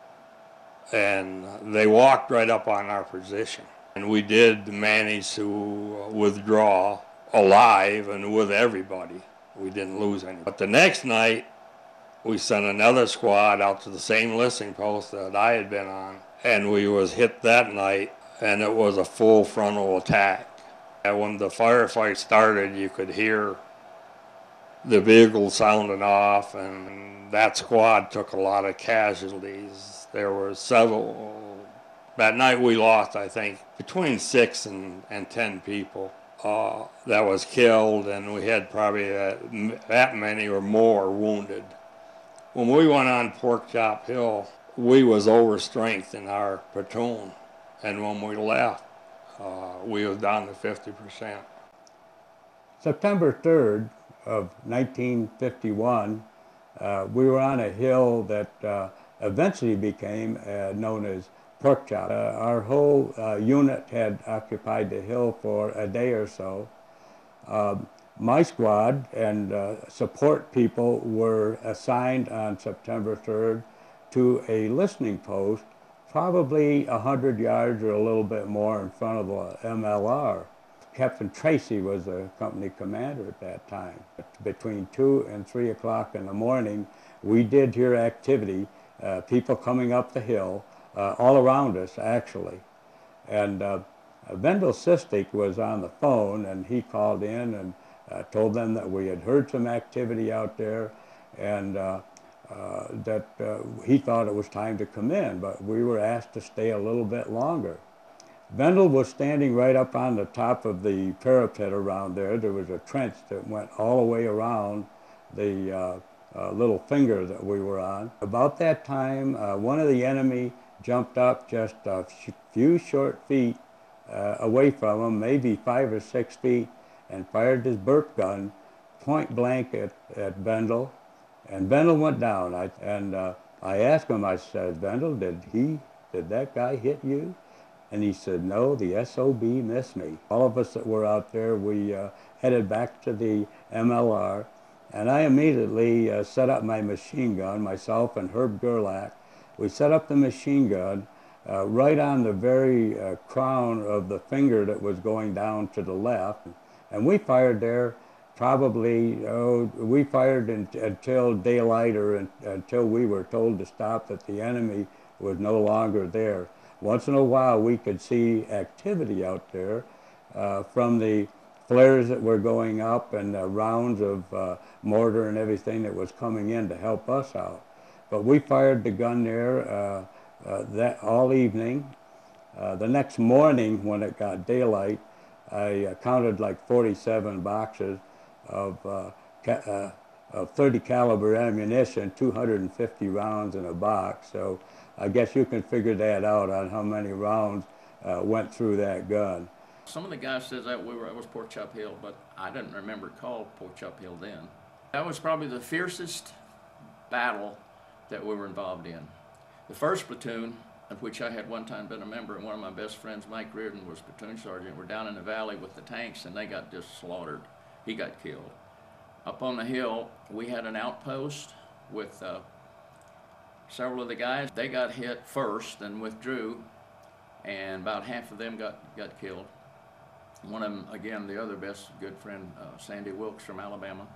And they walked right up on our position. And we did manage to withdraw alive and with everybody. We didn't lose any. But the next night, we sent another squad out to the same listening post that I had been on. And we was hit that night, and it was a full frontal attack. And when the firefight started, you could hear the vehicle sounding off, and that squad took a lot of casualties. There were several. That night we lost, I think, between six and, and ten people uh, that was killed, and we had probably that, that many or more wounded. When we went on Pork Chop Hill, we was overstrength in our platoon, and when we left, uh, we was down to fifty percent. September third of nineteen fifty-one, uh, we were on a hill that uh, eventually became uh, known as Pork Chop. Uh, our whole uh, unit had occupied the hill for a day or so. Um, my squad and uh, support people were assigned on September third to a listening post, probably a hundred yards or a little bit more in front of the M L R. Captain Tracy was the company commander at that time. Between two and three o'clock in the morning, we did hear activity, uh, people coming up the hill, uh, all around us actually. And uh, Vendel Sistik was on the phone, and he called in and uh, told them that we had heard some activity out there, and uh, uh, that uh, he thought it was time to come in, but we were asked to stay a little bit longer. Bendel was standing right up on the top of the parapet around there. There was a trench that went all the way around the uh, uh, little finger that we were on. About that time, uh, one of the enemy jumped up just a few short feet uh, away from him, maybe five or six feet, and fired his burp gun point blank at, at Bendel. And Bendel went down. I, and uh, I asked him, I said, Bendel, did he, did that guy hit you? And he said, no, the S O B missed me. All of us that were out there, we uh, headed back to the M L R, and I immediately uh, set up my machine gun, myself and Herb Gerlach. We set up the machine gun uh, right on the very uh, crown of the finger that was going down to the left, and we fired there probably, oh, we fired in, until daylight or in, until we were told to stop, that the enemy was no longer there. Once in a while, we could see activity out there uh, from the flares that were going up and uh, rounds of uh, mortar and everything that was coming in to help us out. But we fired the gun there uh, uh, that all evening. Uh, the next morning, when it got daylight, I uh, counted like forty-seven boxes of, uh, ca uh, of thirty caliber ammunition, two hundred fifty rounds in a box. So I guess you can figure that out on how many rounds uh, went through that gun. Some of the guys said that we were, it was Pork Chop Hill, but I didn't remember it called Pork Chop Hill then. That was probably the fiercest battle that we were involved in. The first platoon, of which I had one time been a member, and one of my best friends, Mike Reardon, was platoon sergeant. We're down in the valley with the tanks, and they got just slaughtered. He got killed. Up on the hill, we had an outpost with uh, several of the guys. They got hit first and withdrew, and about half of them got, got killed. One of them, again, the other best good friend, uh, Sandy Wilkes from Alabama.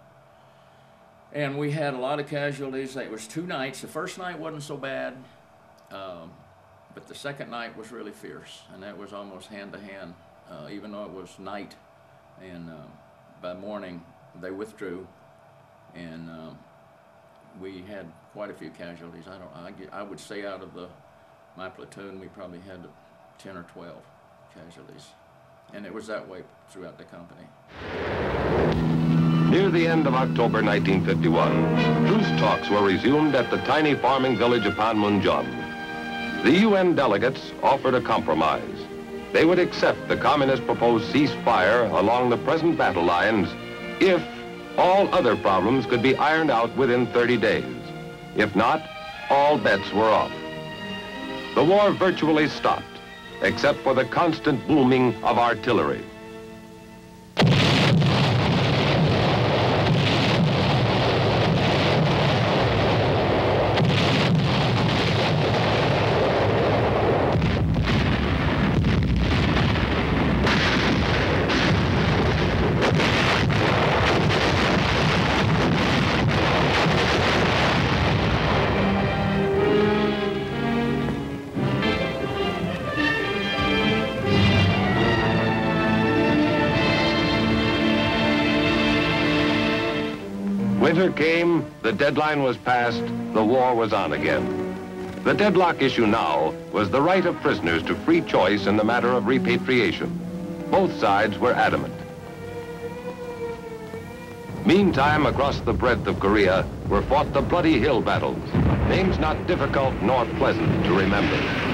And we had a lot of casualties. It was two nights. The first night wasn't so bad, um, but the second night was really fierce, and that was almost hand to hand, uh, even though it was night. And uh, by morning, they withdrew, and um, we had quite a few casualties. I don't. I, get, I would say out of the my platoon, we probably had ten or twelve casualties, and it was that way throughout the company. Near the end of October nineteen fifty-one, truce talks were resumed at the tiny farming village of Panmunjom. The U N delegates offered a compromise. They would accept the communist proposed ceasefire along the present battle lines if all other problems could be ironed out within thirty days. If not, all bets were off. The war virtually stopped, except for the constant booming of artillery. Winter came, the deadline was passed, the war was on again. The deadlock issue now was the right of prisoners to free choice in the matter of repatriation. Both sides were adamant. Meantime, across the breadth of Korea were fought the Bloody Hill battles, names not difficult nor pleasant to remember.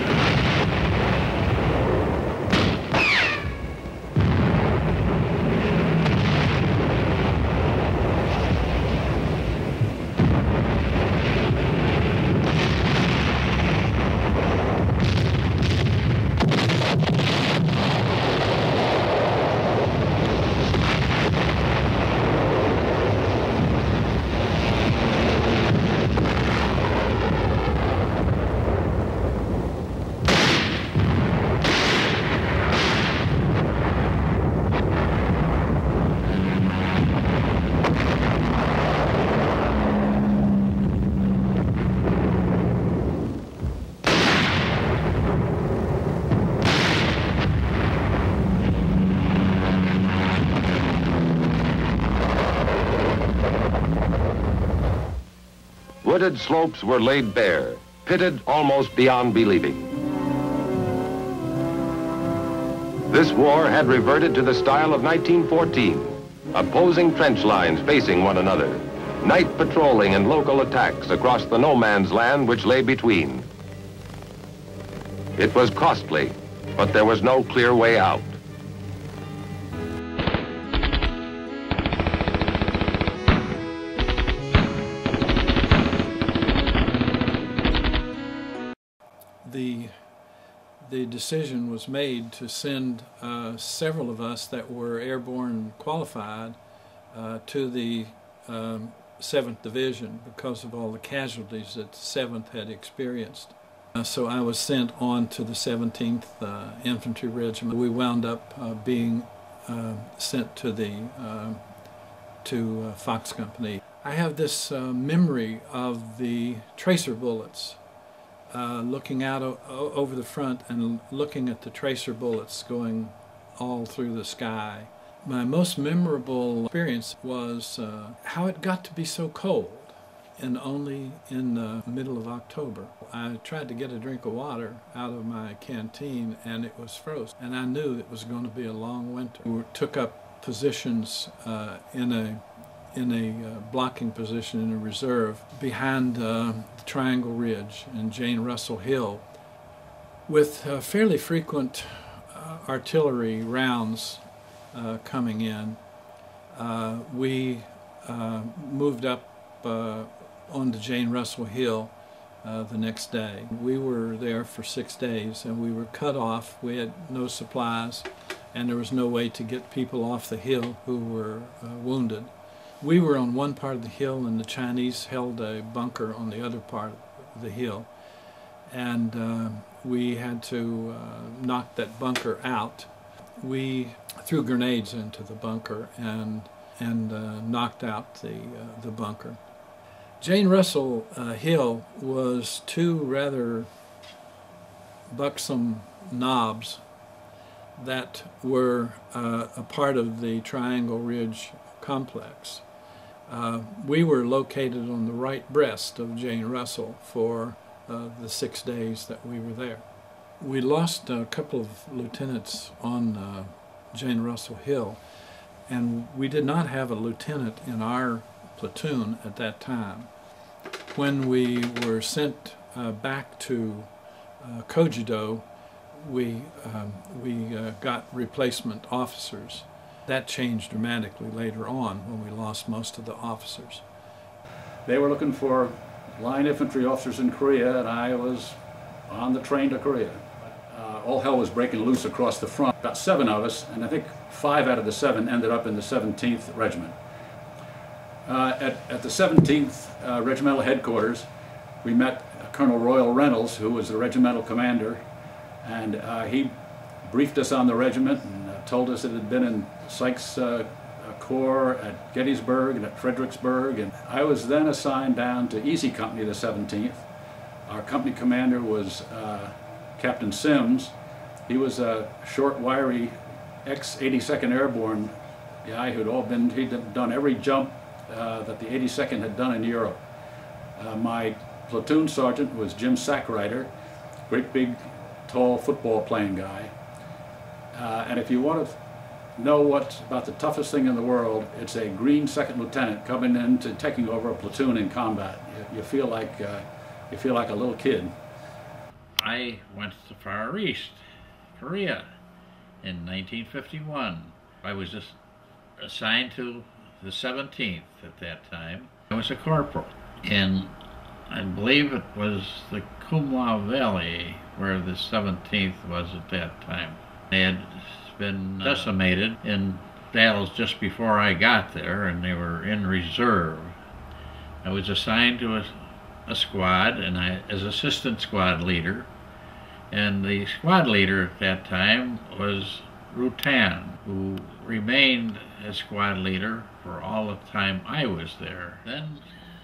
Wooded slopes were laid bare, pitted almost beyond believing. This war had reverted to the style of nineteen fourteen, opposing trench lines facing one another, night patrolling and local attacks across the no man's land which lay between. It was costly, but there was no clear way out. The, the decision was made to send uh, several of us that were airborne qualified uh, to the um, seventh Division because of all the casualties that the seventh had experienced. Uh, so I was sent on to the seventeenth uh, Infantry Regiment. We wound up uh, being uh, sent to the uh, to uh, Fox Company. I have this uh, memory of the tracer bullets. Uh, looking out o over the front and looking at the tracer bullets going all through the sky. My most memorable experience was uh, how it got to be so cold, and only in the middle of October. I tried to get a drink of water out of my canteen and it was frozen, and I knew it was going to be a long winter. We took up positions uh, in a in a uh, blocking position in a reserve behind uh, the Triangle Ridge and Jane Russell Hill with uh, fairly frequent uh, artillery rounds uh, coming in. Uh, we uh, moved up uh, onto Jane Russell Hill uh, the next day. We were there for six days and we were cut off. We had no supplies and there was no way to get people off the hill who were uh, wounded. We were on one part of the hill and the Chinese held a bunker on the other part of the hill. And uh, we had to uh, knock that bunker out. We threw grenades into the bunker and, and uh, knocked out the, uh, the bunker. Jane Russell uh, Hill was two rather buxom knobs that were uh, a part of the Triangle Ridge complex. Uh, we were located on the right breast of Jane Russell for uh, the six days that we were there. We lost a couple of lieutenants on uh, Jane Russell Hill, and we did not have a lieutenant in our platoon at that time. When we were sent uh, back to uh, Kojido, we, um, we uh, got replacement officers. That changed dramatically later on when we lost most of the officers. They were looking for line infantry officers in Korea, and I was on the train to Korea. Uh, all hell was breaking loose across the front. About seven of us, and I think five out of the seven ended up in the seventeenth Regiment. Uh, at, at the seventeenth uh, Regimental Headquarters, we met Colonel Royal Reynolds, who was the regimental commander, and uh, he briefed us on the regiment and uh, told us it had been in Sykes uh, Corps at Gettysburg and at Fredericksburg. And I was then assigned down to Easy Company, the seventeenth. Our company commander was uh, Captain Sims. He was a short, wiry, ex eighty-second Airborne guy who'd all been, he'd done every jump uh, that the eighty-second had done in Europe. Uh, my platoon sergeant was Jim Sackrider, great big, tall football playing guy. Uh, and if you want to know what about the toughest thing in the world, it's a green second lieutenant coming into taking over a platoon in combat. You, you feel like uh, you feel like a little kid. I went to the Far East, Korea, in nineteen fifty-one. I was just assigned to the seventeenth at that time. I was a corporal, and I believe it was the Chorwan Valley where the seventeenth was at that time. They had been decimated in battles just before I got there, and they were in reserve. I was assigned to a, a squad, and I, as assistant squad leader, and the squad leader at that time was Rutan, who remained as squad leader for all the time I was there. Then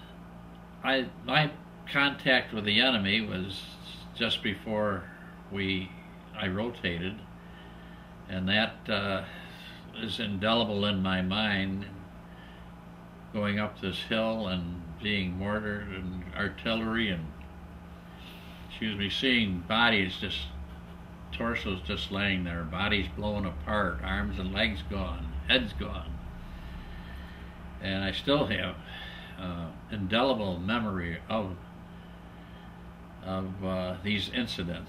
I, my contact with the enemy was just before we I rotated. And that uh, is indelible in my mind, going up this hill and being mortared and artillery and, excuse me, seeing bodies just torsos just laying there, bodies blown apart, arms and legs gone, heads gone. And I still have uh, indelible memory of, of uh, these incidents.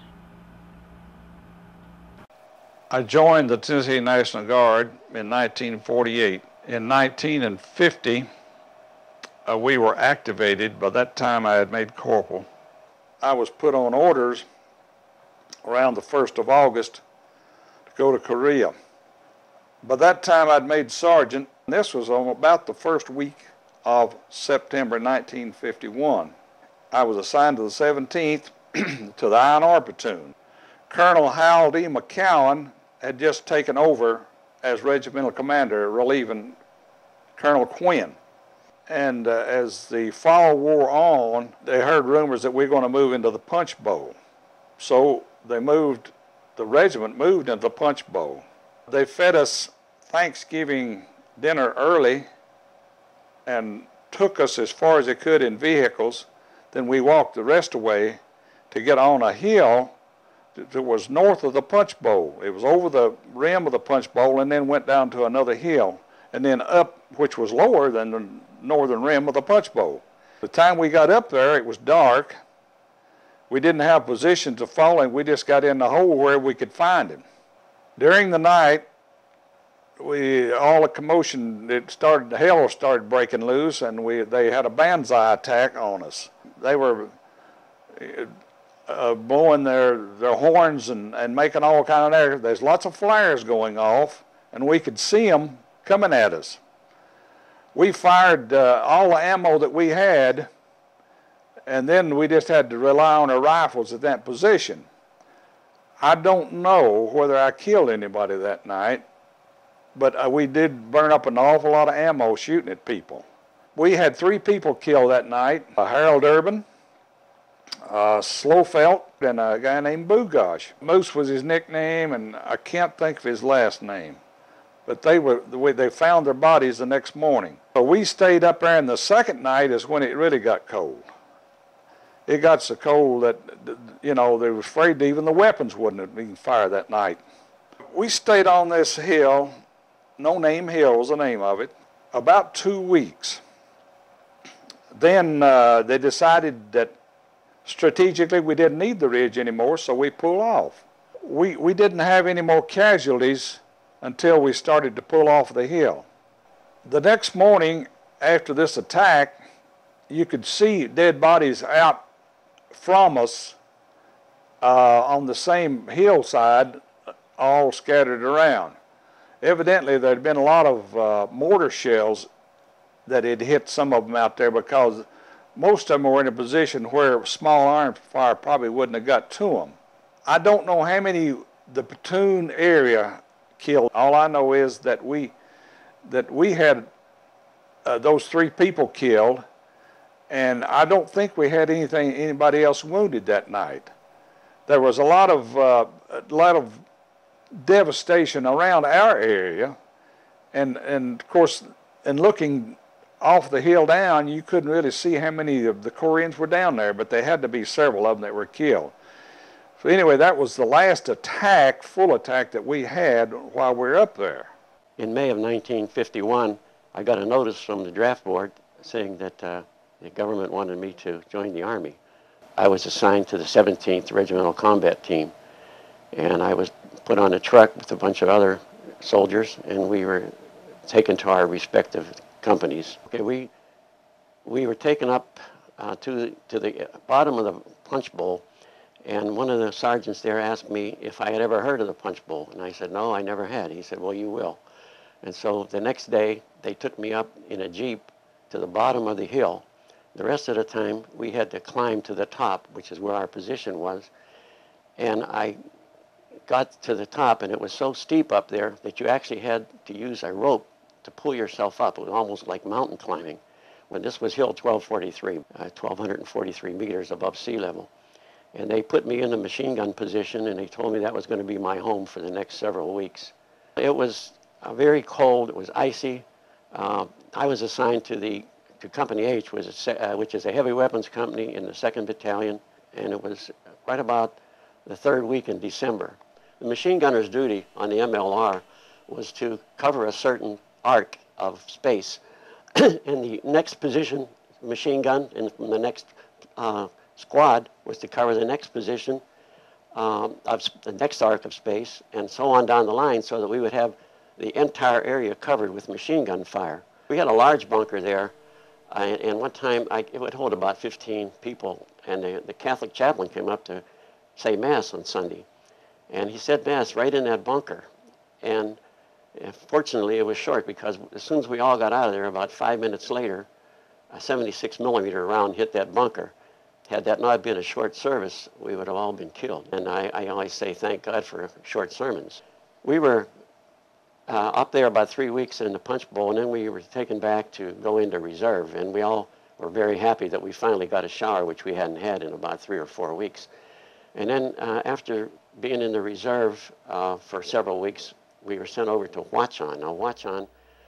I joined the Tennessee National Guard in nineteen forty-eight. In nineteen fifty, uh, we were activated. By that time, I had made corporal. I was put on orders around the first of August to go to Korea. By that time, I'd made sergeant. This was on about the first week of September nineteen fifty-one. I was assigned to the seventeenth to the I N R platoon. Colonel Harold E. McCowan had just taken over as regimental commander, relieving Colonel Quinn. And uh, as the fall wore on, they heard rumors that we were going to move into the Punch Bowl. So they moved, the regiment moved into the Punch Bowl. They fed us Thanksgiving dinner early and took us as far as they could in vehicles. Then we walked the rest of the way to get on a hill that was north of the Punch Bowl. It was over the rim of the Punch Bowl and then went down to another hill and then up, which was lower than the northern rim of the Punch Bowl. The time we got up there, it was dark. We didn't have position to fall in. We just got in the hole where we could find him. During the night, we all the commotion, it started, the hell started breaking loose, and we they had a banzai attack on us. They were Uh, blowing their, their horns and, and making all kind of there. There's lots of flares going off, and we could see them coming at us. We fired uh, all the ammo that we had, and then we just had to rely on our rifles at that position. I don't know whether I killed anybody that night, but uh, we did burn up an awful lot of ammo shooting at people. We had three people killed that night, uh, Harold Urban, Uh, Slowfelt, and a guy named Boogosh. Moose was his nickname, and I can't think of his last name. But they were the way they found their bodies the next morning. So we stayed up there, and the second night is when it really got cold. It got so cold that, you know, they were afraid that even the weapons wouldn't have been fired that night. We stayed on this hill, No Name Hill was the name of it, about two weeks. Then uh, they decided that strategically, we didn't need the ridge anymore, so we pulled off. We, we didn't have any more casualties until we started to pull off the hill. The next morning after this attack, you could see dead bodies out from us uh, on the same hillside, all scattered around. Evidently, there had been a lot of uh, mortar shells that had hit some of them out there, because most of them were in a position where small arms fire probably wouldn't have got to them. I don't know how many the platoon area killed. All I know is that we that we had uh, those three people killed, and I don't think we had anything anybody else wounded that night. There was a lot of uh, a lot of devastation around our area, and and of course, in looking off the hill down, you couldn't really see how many of the Koreans were down there, but there had to be several of them that were killed. So anyway, that was the last attack, full attack, that we had while we were up there. In May of nineteen fifty-one, I got a notice from the draft board saying that uh, the government wanted me to join the Army. I was assigned to the seventeenth Regimental Combat Team, and I was put on a truck with a bunch of other soldiers, and we were taken to our respective companies. Okay, we we were taken up uh, to the, to the bottom of the Punch Bowl, and one of the sergeants there asked me if I had ever heard of the Punch Bowl, and I said no, I never had. He said, well, you will. And so the next day they took me up in a Jeep to the bottom of the hill. The rest of the time we had to climb to the top, which is where our position was, and I got to the top, and it was so steep up there that you actually had to use a rope to pull yourself up. It was almost like mountain climbing. When this was Hill twelve forty-three, uh, twelve forty-three meters above sea level. And they put me in the machine gun position, and they told me that was going to be my home for the next several weeks. It was uh, very cold. It was icy. Uh, I was assigned to the to Company H, was a, uh, which is a heavy weapons company in the second Battalion, and it was right about the third week in December. The machine gunner's duty on the M L R was to cover a certain arc of space. And the next position, machine gun, and the next uh, squad was to cover the next position um, of the next arc of space, and so on down the line, so that we would have the entire area covered with machine gun fire. We had a large bunker there, uh, and one time I, it would hold about fifteen people, and the, the Catholic chaplain came up to say Mass on Sunday. And he said Mass right in that bunker. And uh, fortunately, it was short, because as soon as we all got out of there, about five minutes later, a seventy-six millimeter round hit that bunker. Had that not been a short service, we would have all been killed. And I, I always say thank God for short sermons. We were uh, up there about three weeks in the punch bowl, and then we were taken back to go into reserve. And we all were very happy that we finally got a shower, which we hadn't had in about three or four weeks. And then uh, after being in the reserve uh, for several weeks, we were sent over to Huachan. Now, Huachan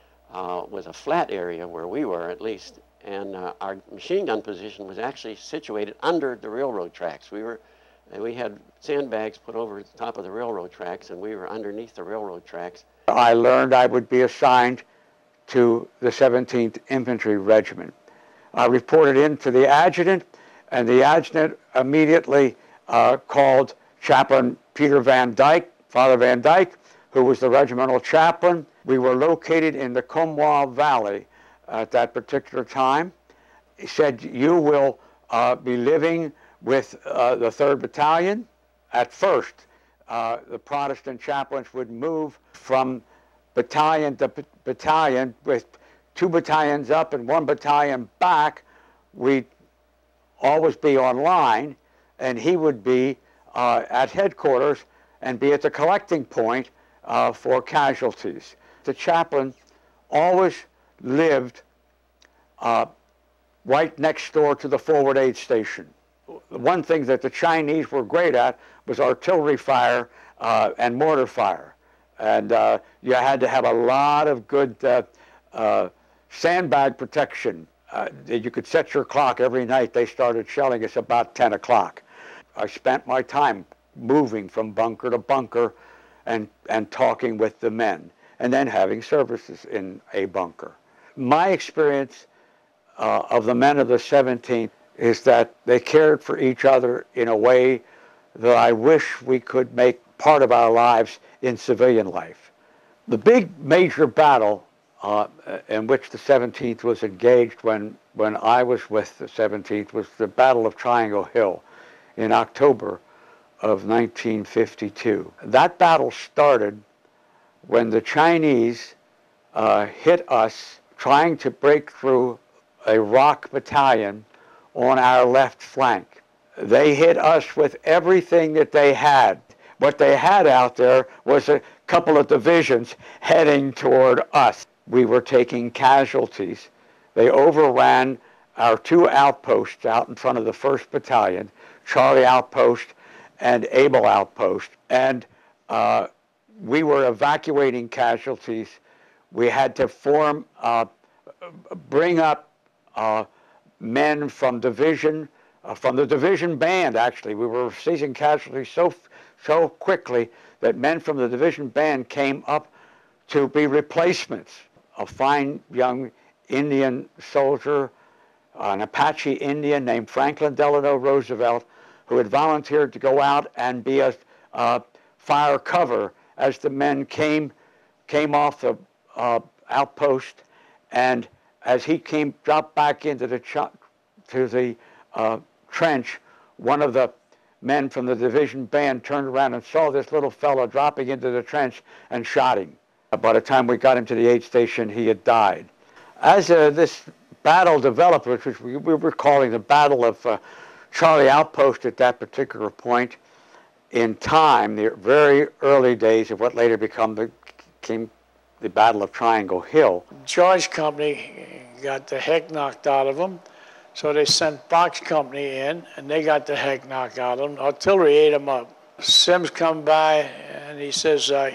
uh, was a flat area where we were, at least, and uh, our machine gun position was actually situated under the railroad tracks. We were, uh, we had sandbags put over the top of the railroad tracks, and we were underneath the railroad tracks. I learned I would be assigned to the seventeenth Infantry Regiment. I reported in to the adjutant, and the adjutant immediately uh, called Chaplain Peter Van Dyke, Father Van Dyke, who was the regimental chaplain. We were located in the Chorwan Valley at that particular time. He said, you will uh, be living with uh, the third Battalion. At first, uh, the Protestant chaplains would move from battalion to battalion, with two battalions up and one battalion back. We'd always be on line, and he would be uh, at headquarters and be at the collecting point uh, for casualties. The chaplain always lived uh, right next door to the forward aid station. One thing that the Chinese were great at was artillery fire uh, and mortar fire. And uh, you had to have a lot of good uh, uh, sandbag protection. Uh, you could set your clock every night. They started shelling us about ten o'clock. I spent my time moving from bunker to bunker and, and talking with the men, and then having services in a bunker. My experience uh, of the men of the seventeenth is that they cared for each other in a way that I wish we could make part of our lives in civilian life. The big major battle uh, in which the seventeenth was engaged when, when I was with the seventeenth was the Battle of Triangle Hill in October of nineteen fifty-two. That battle started when the Chinese uh, hit us trying to break through a rock battalion on our left flank. They hit us with everything that they had. What they had out there was a couple of divisions heading toward us. We were taking casualties. They overran our two outposts out in front of the first Battalion, Charlie Outpost and Able Outpost, and uh, we were evacuating casualties. We had to form, uh, bring up uh, men from division, uh, from the division band, actually. We were seizing casualties so, so quickly that men from the division band came up to be replacements. A fine young Indian soldier, an Apache Indian named Franklin Delano Roosevelt, who had volunteered to go out and be a uh, fire cover as the men came, came off the uh, outpost, and as he came, dropped back into the, ch to the uh, trench, one of the men from the division band turned around and saw this little fellow dropping into the trench and shot him. By the time we got him to the aid station, he had died. As uh, this battle developed, which we, we were calling the Battle of uh, Charlie Outpost at that particular point in time, the very early days of what later become the, came the Battle of Triangle Hill. George Company got the heck knocked out of them, so they sent Box Company in, and they got the heck knocked out of them. Artillery ate them up. Sims come by, and he says, uh,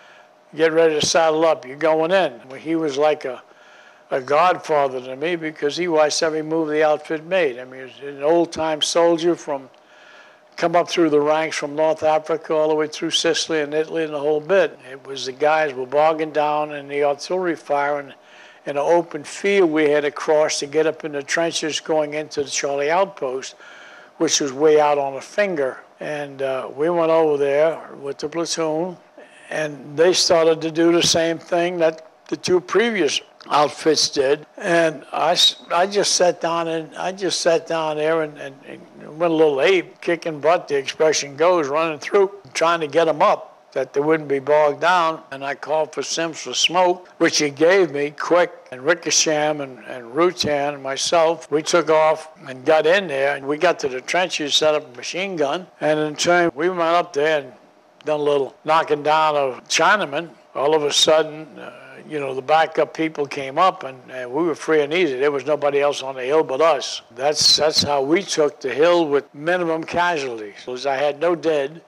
get ready to saddle up, you're going in. Well, he was like a, a godfather to me because he watched every move the outfit made. I mean, he was an old-time soldier from come up through the ranks from North Africa all the way through Sicily and Italy and the whole bit. It was the guys were bogging down in the artillery fire and in an open field we had to cross to get up in the trenches going into the Charlie outpost, which was way out on a finger. And uh, we went over there with the platoon, and they started to do the same thing that the two previous outfits did. And I, I just sat down and I just sat down there and, and, and went a little ape, kicking butt, the expression goes, running through, trying to get them up, that they wouldn't be bogged down. And I called for Sims for smoke, which he gave me quick. And Rickersham and, and Rutan and myself, we took off and got in there. And we got to the trenches, set up a machine gun. And in turn, we went up there and done a little knocking down of Chinamen. All of a sudden, uh, you know, the backup people came up, and, and we were free and easy. There was nobody else on the hill but us. That's, that's how we took the hill with minimum casualties. I had no dead.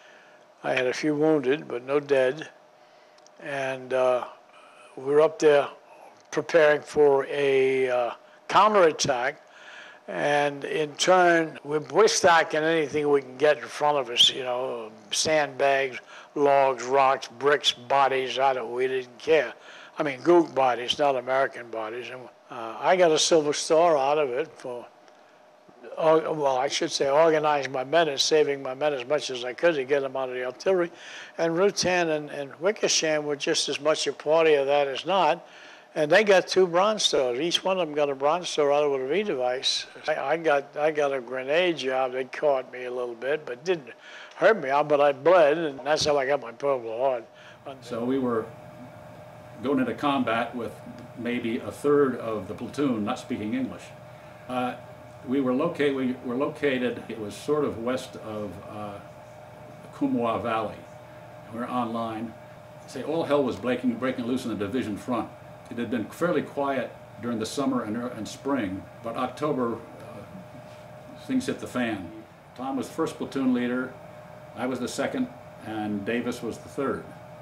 I had a few wounded, but no dead. And uh, we were up there preparing for a uh, counterattack. And in turn, we're, we're stacking anything we can get in front of us, you know, sandbags, logs, rocks, bricks, bodies. I don't, we didn't care. I mean, gook bodies, not American bodies. And uh, I got a Silver Star out of it for, uh, well, I should say organizing my men and saving my men as much as I could to get them out of the artillery. And Rutan and, and Wickersham were just as much a party of that as not. And they got two Bronze Stars. Each one of them got a Bronze Star out of a V device. I, I got I got a grenade job. They caught me a little bit, but didn't hurt me. But I bled, and that's how I got my Purple Heart. So we were going into combat with maybe a third of the platoon not speaking English. Uh, we were located. We were located. It was sort of west of uh, Chorwan Valley. We were online. Say all hell was breaking breaking loose in the division front. It had been fairly quiet during the summer and, and spring, but October, uh, things hit the fan. Tom was the first platoon leader, I was the second, and Davis was the third.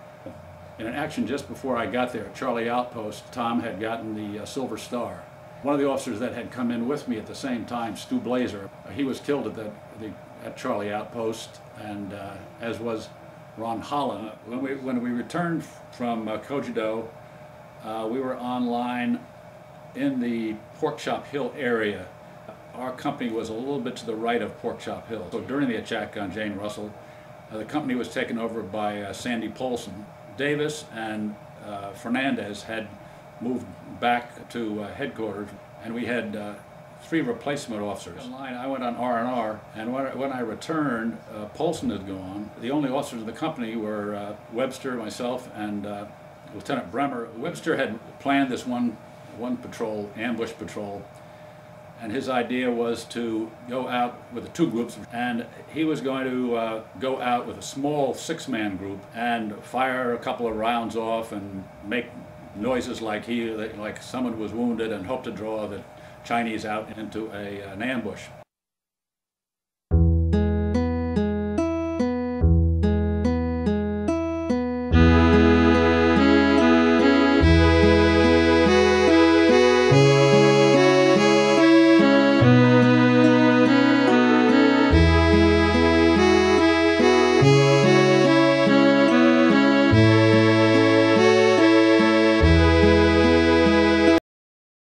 In an action just before I got there at Charlie Outpost, Tom had gotten the uh, Silver Star. One of the officers that had come in with me at the same time, Stu Blazer, uh, he was killed at, the, the, at Charlie Outpost, and uh, as was Ron Holland. Uh, when, we, when we returned from uh, Kojido, Uh, we were online in the Pork Chop Hill area. Our company was a little bit to the right of Pork Chop Hill. So during the attack on Jane Russell, uh, the company was taken over by uh, Sandy Polson. Davis and uh, Fernandez had moved back to uh, headquarters, and we had uh, three replacement officers. Online, I went on R and R, and when, when I returned, uh, Polson had gone. The only officers in the company were uh, Webster, myself, and uh, Lieutenant Bremer. Webster had planned this one, one patrol, ambush patrol, and his idea was to go out with the two groups, and he was going to uh, go out with a small six-man group and fire a couple of rounds off and make noises like he, like someone was wounded, and hope to draw the Chinese out into a, an ambush.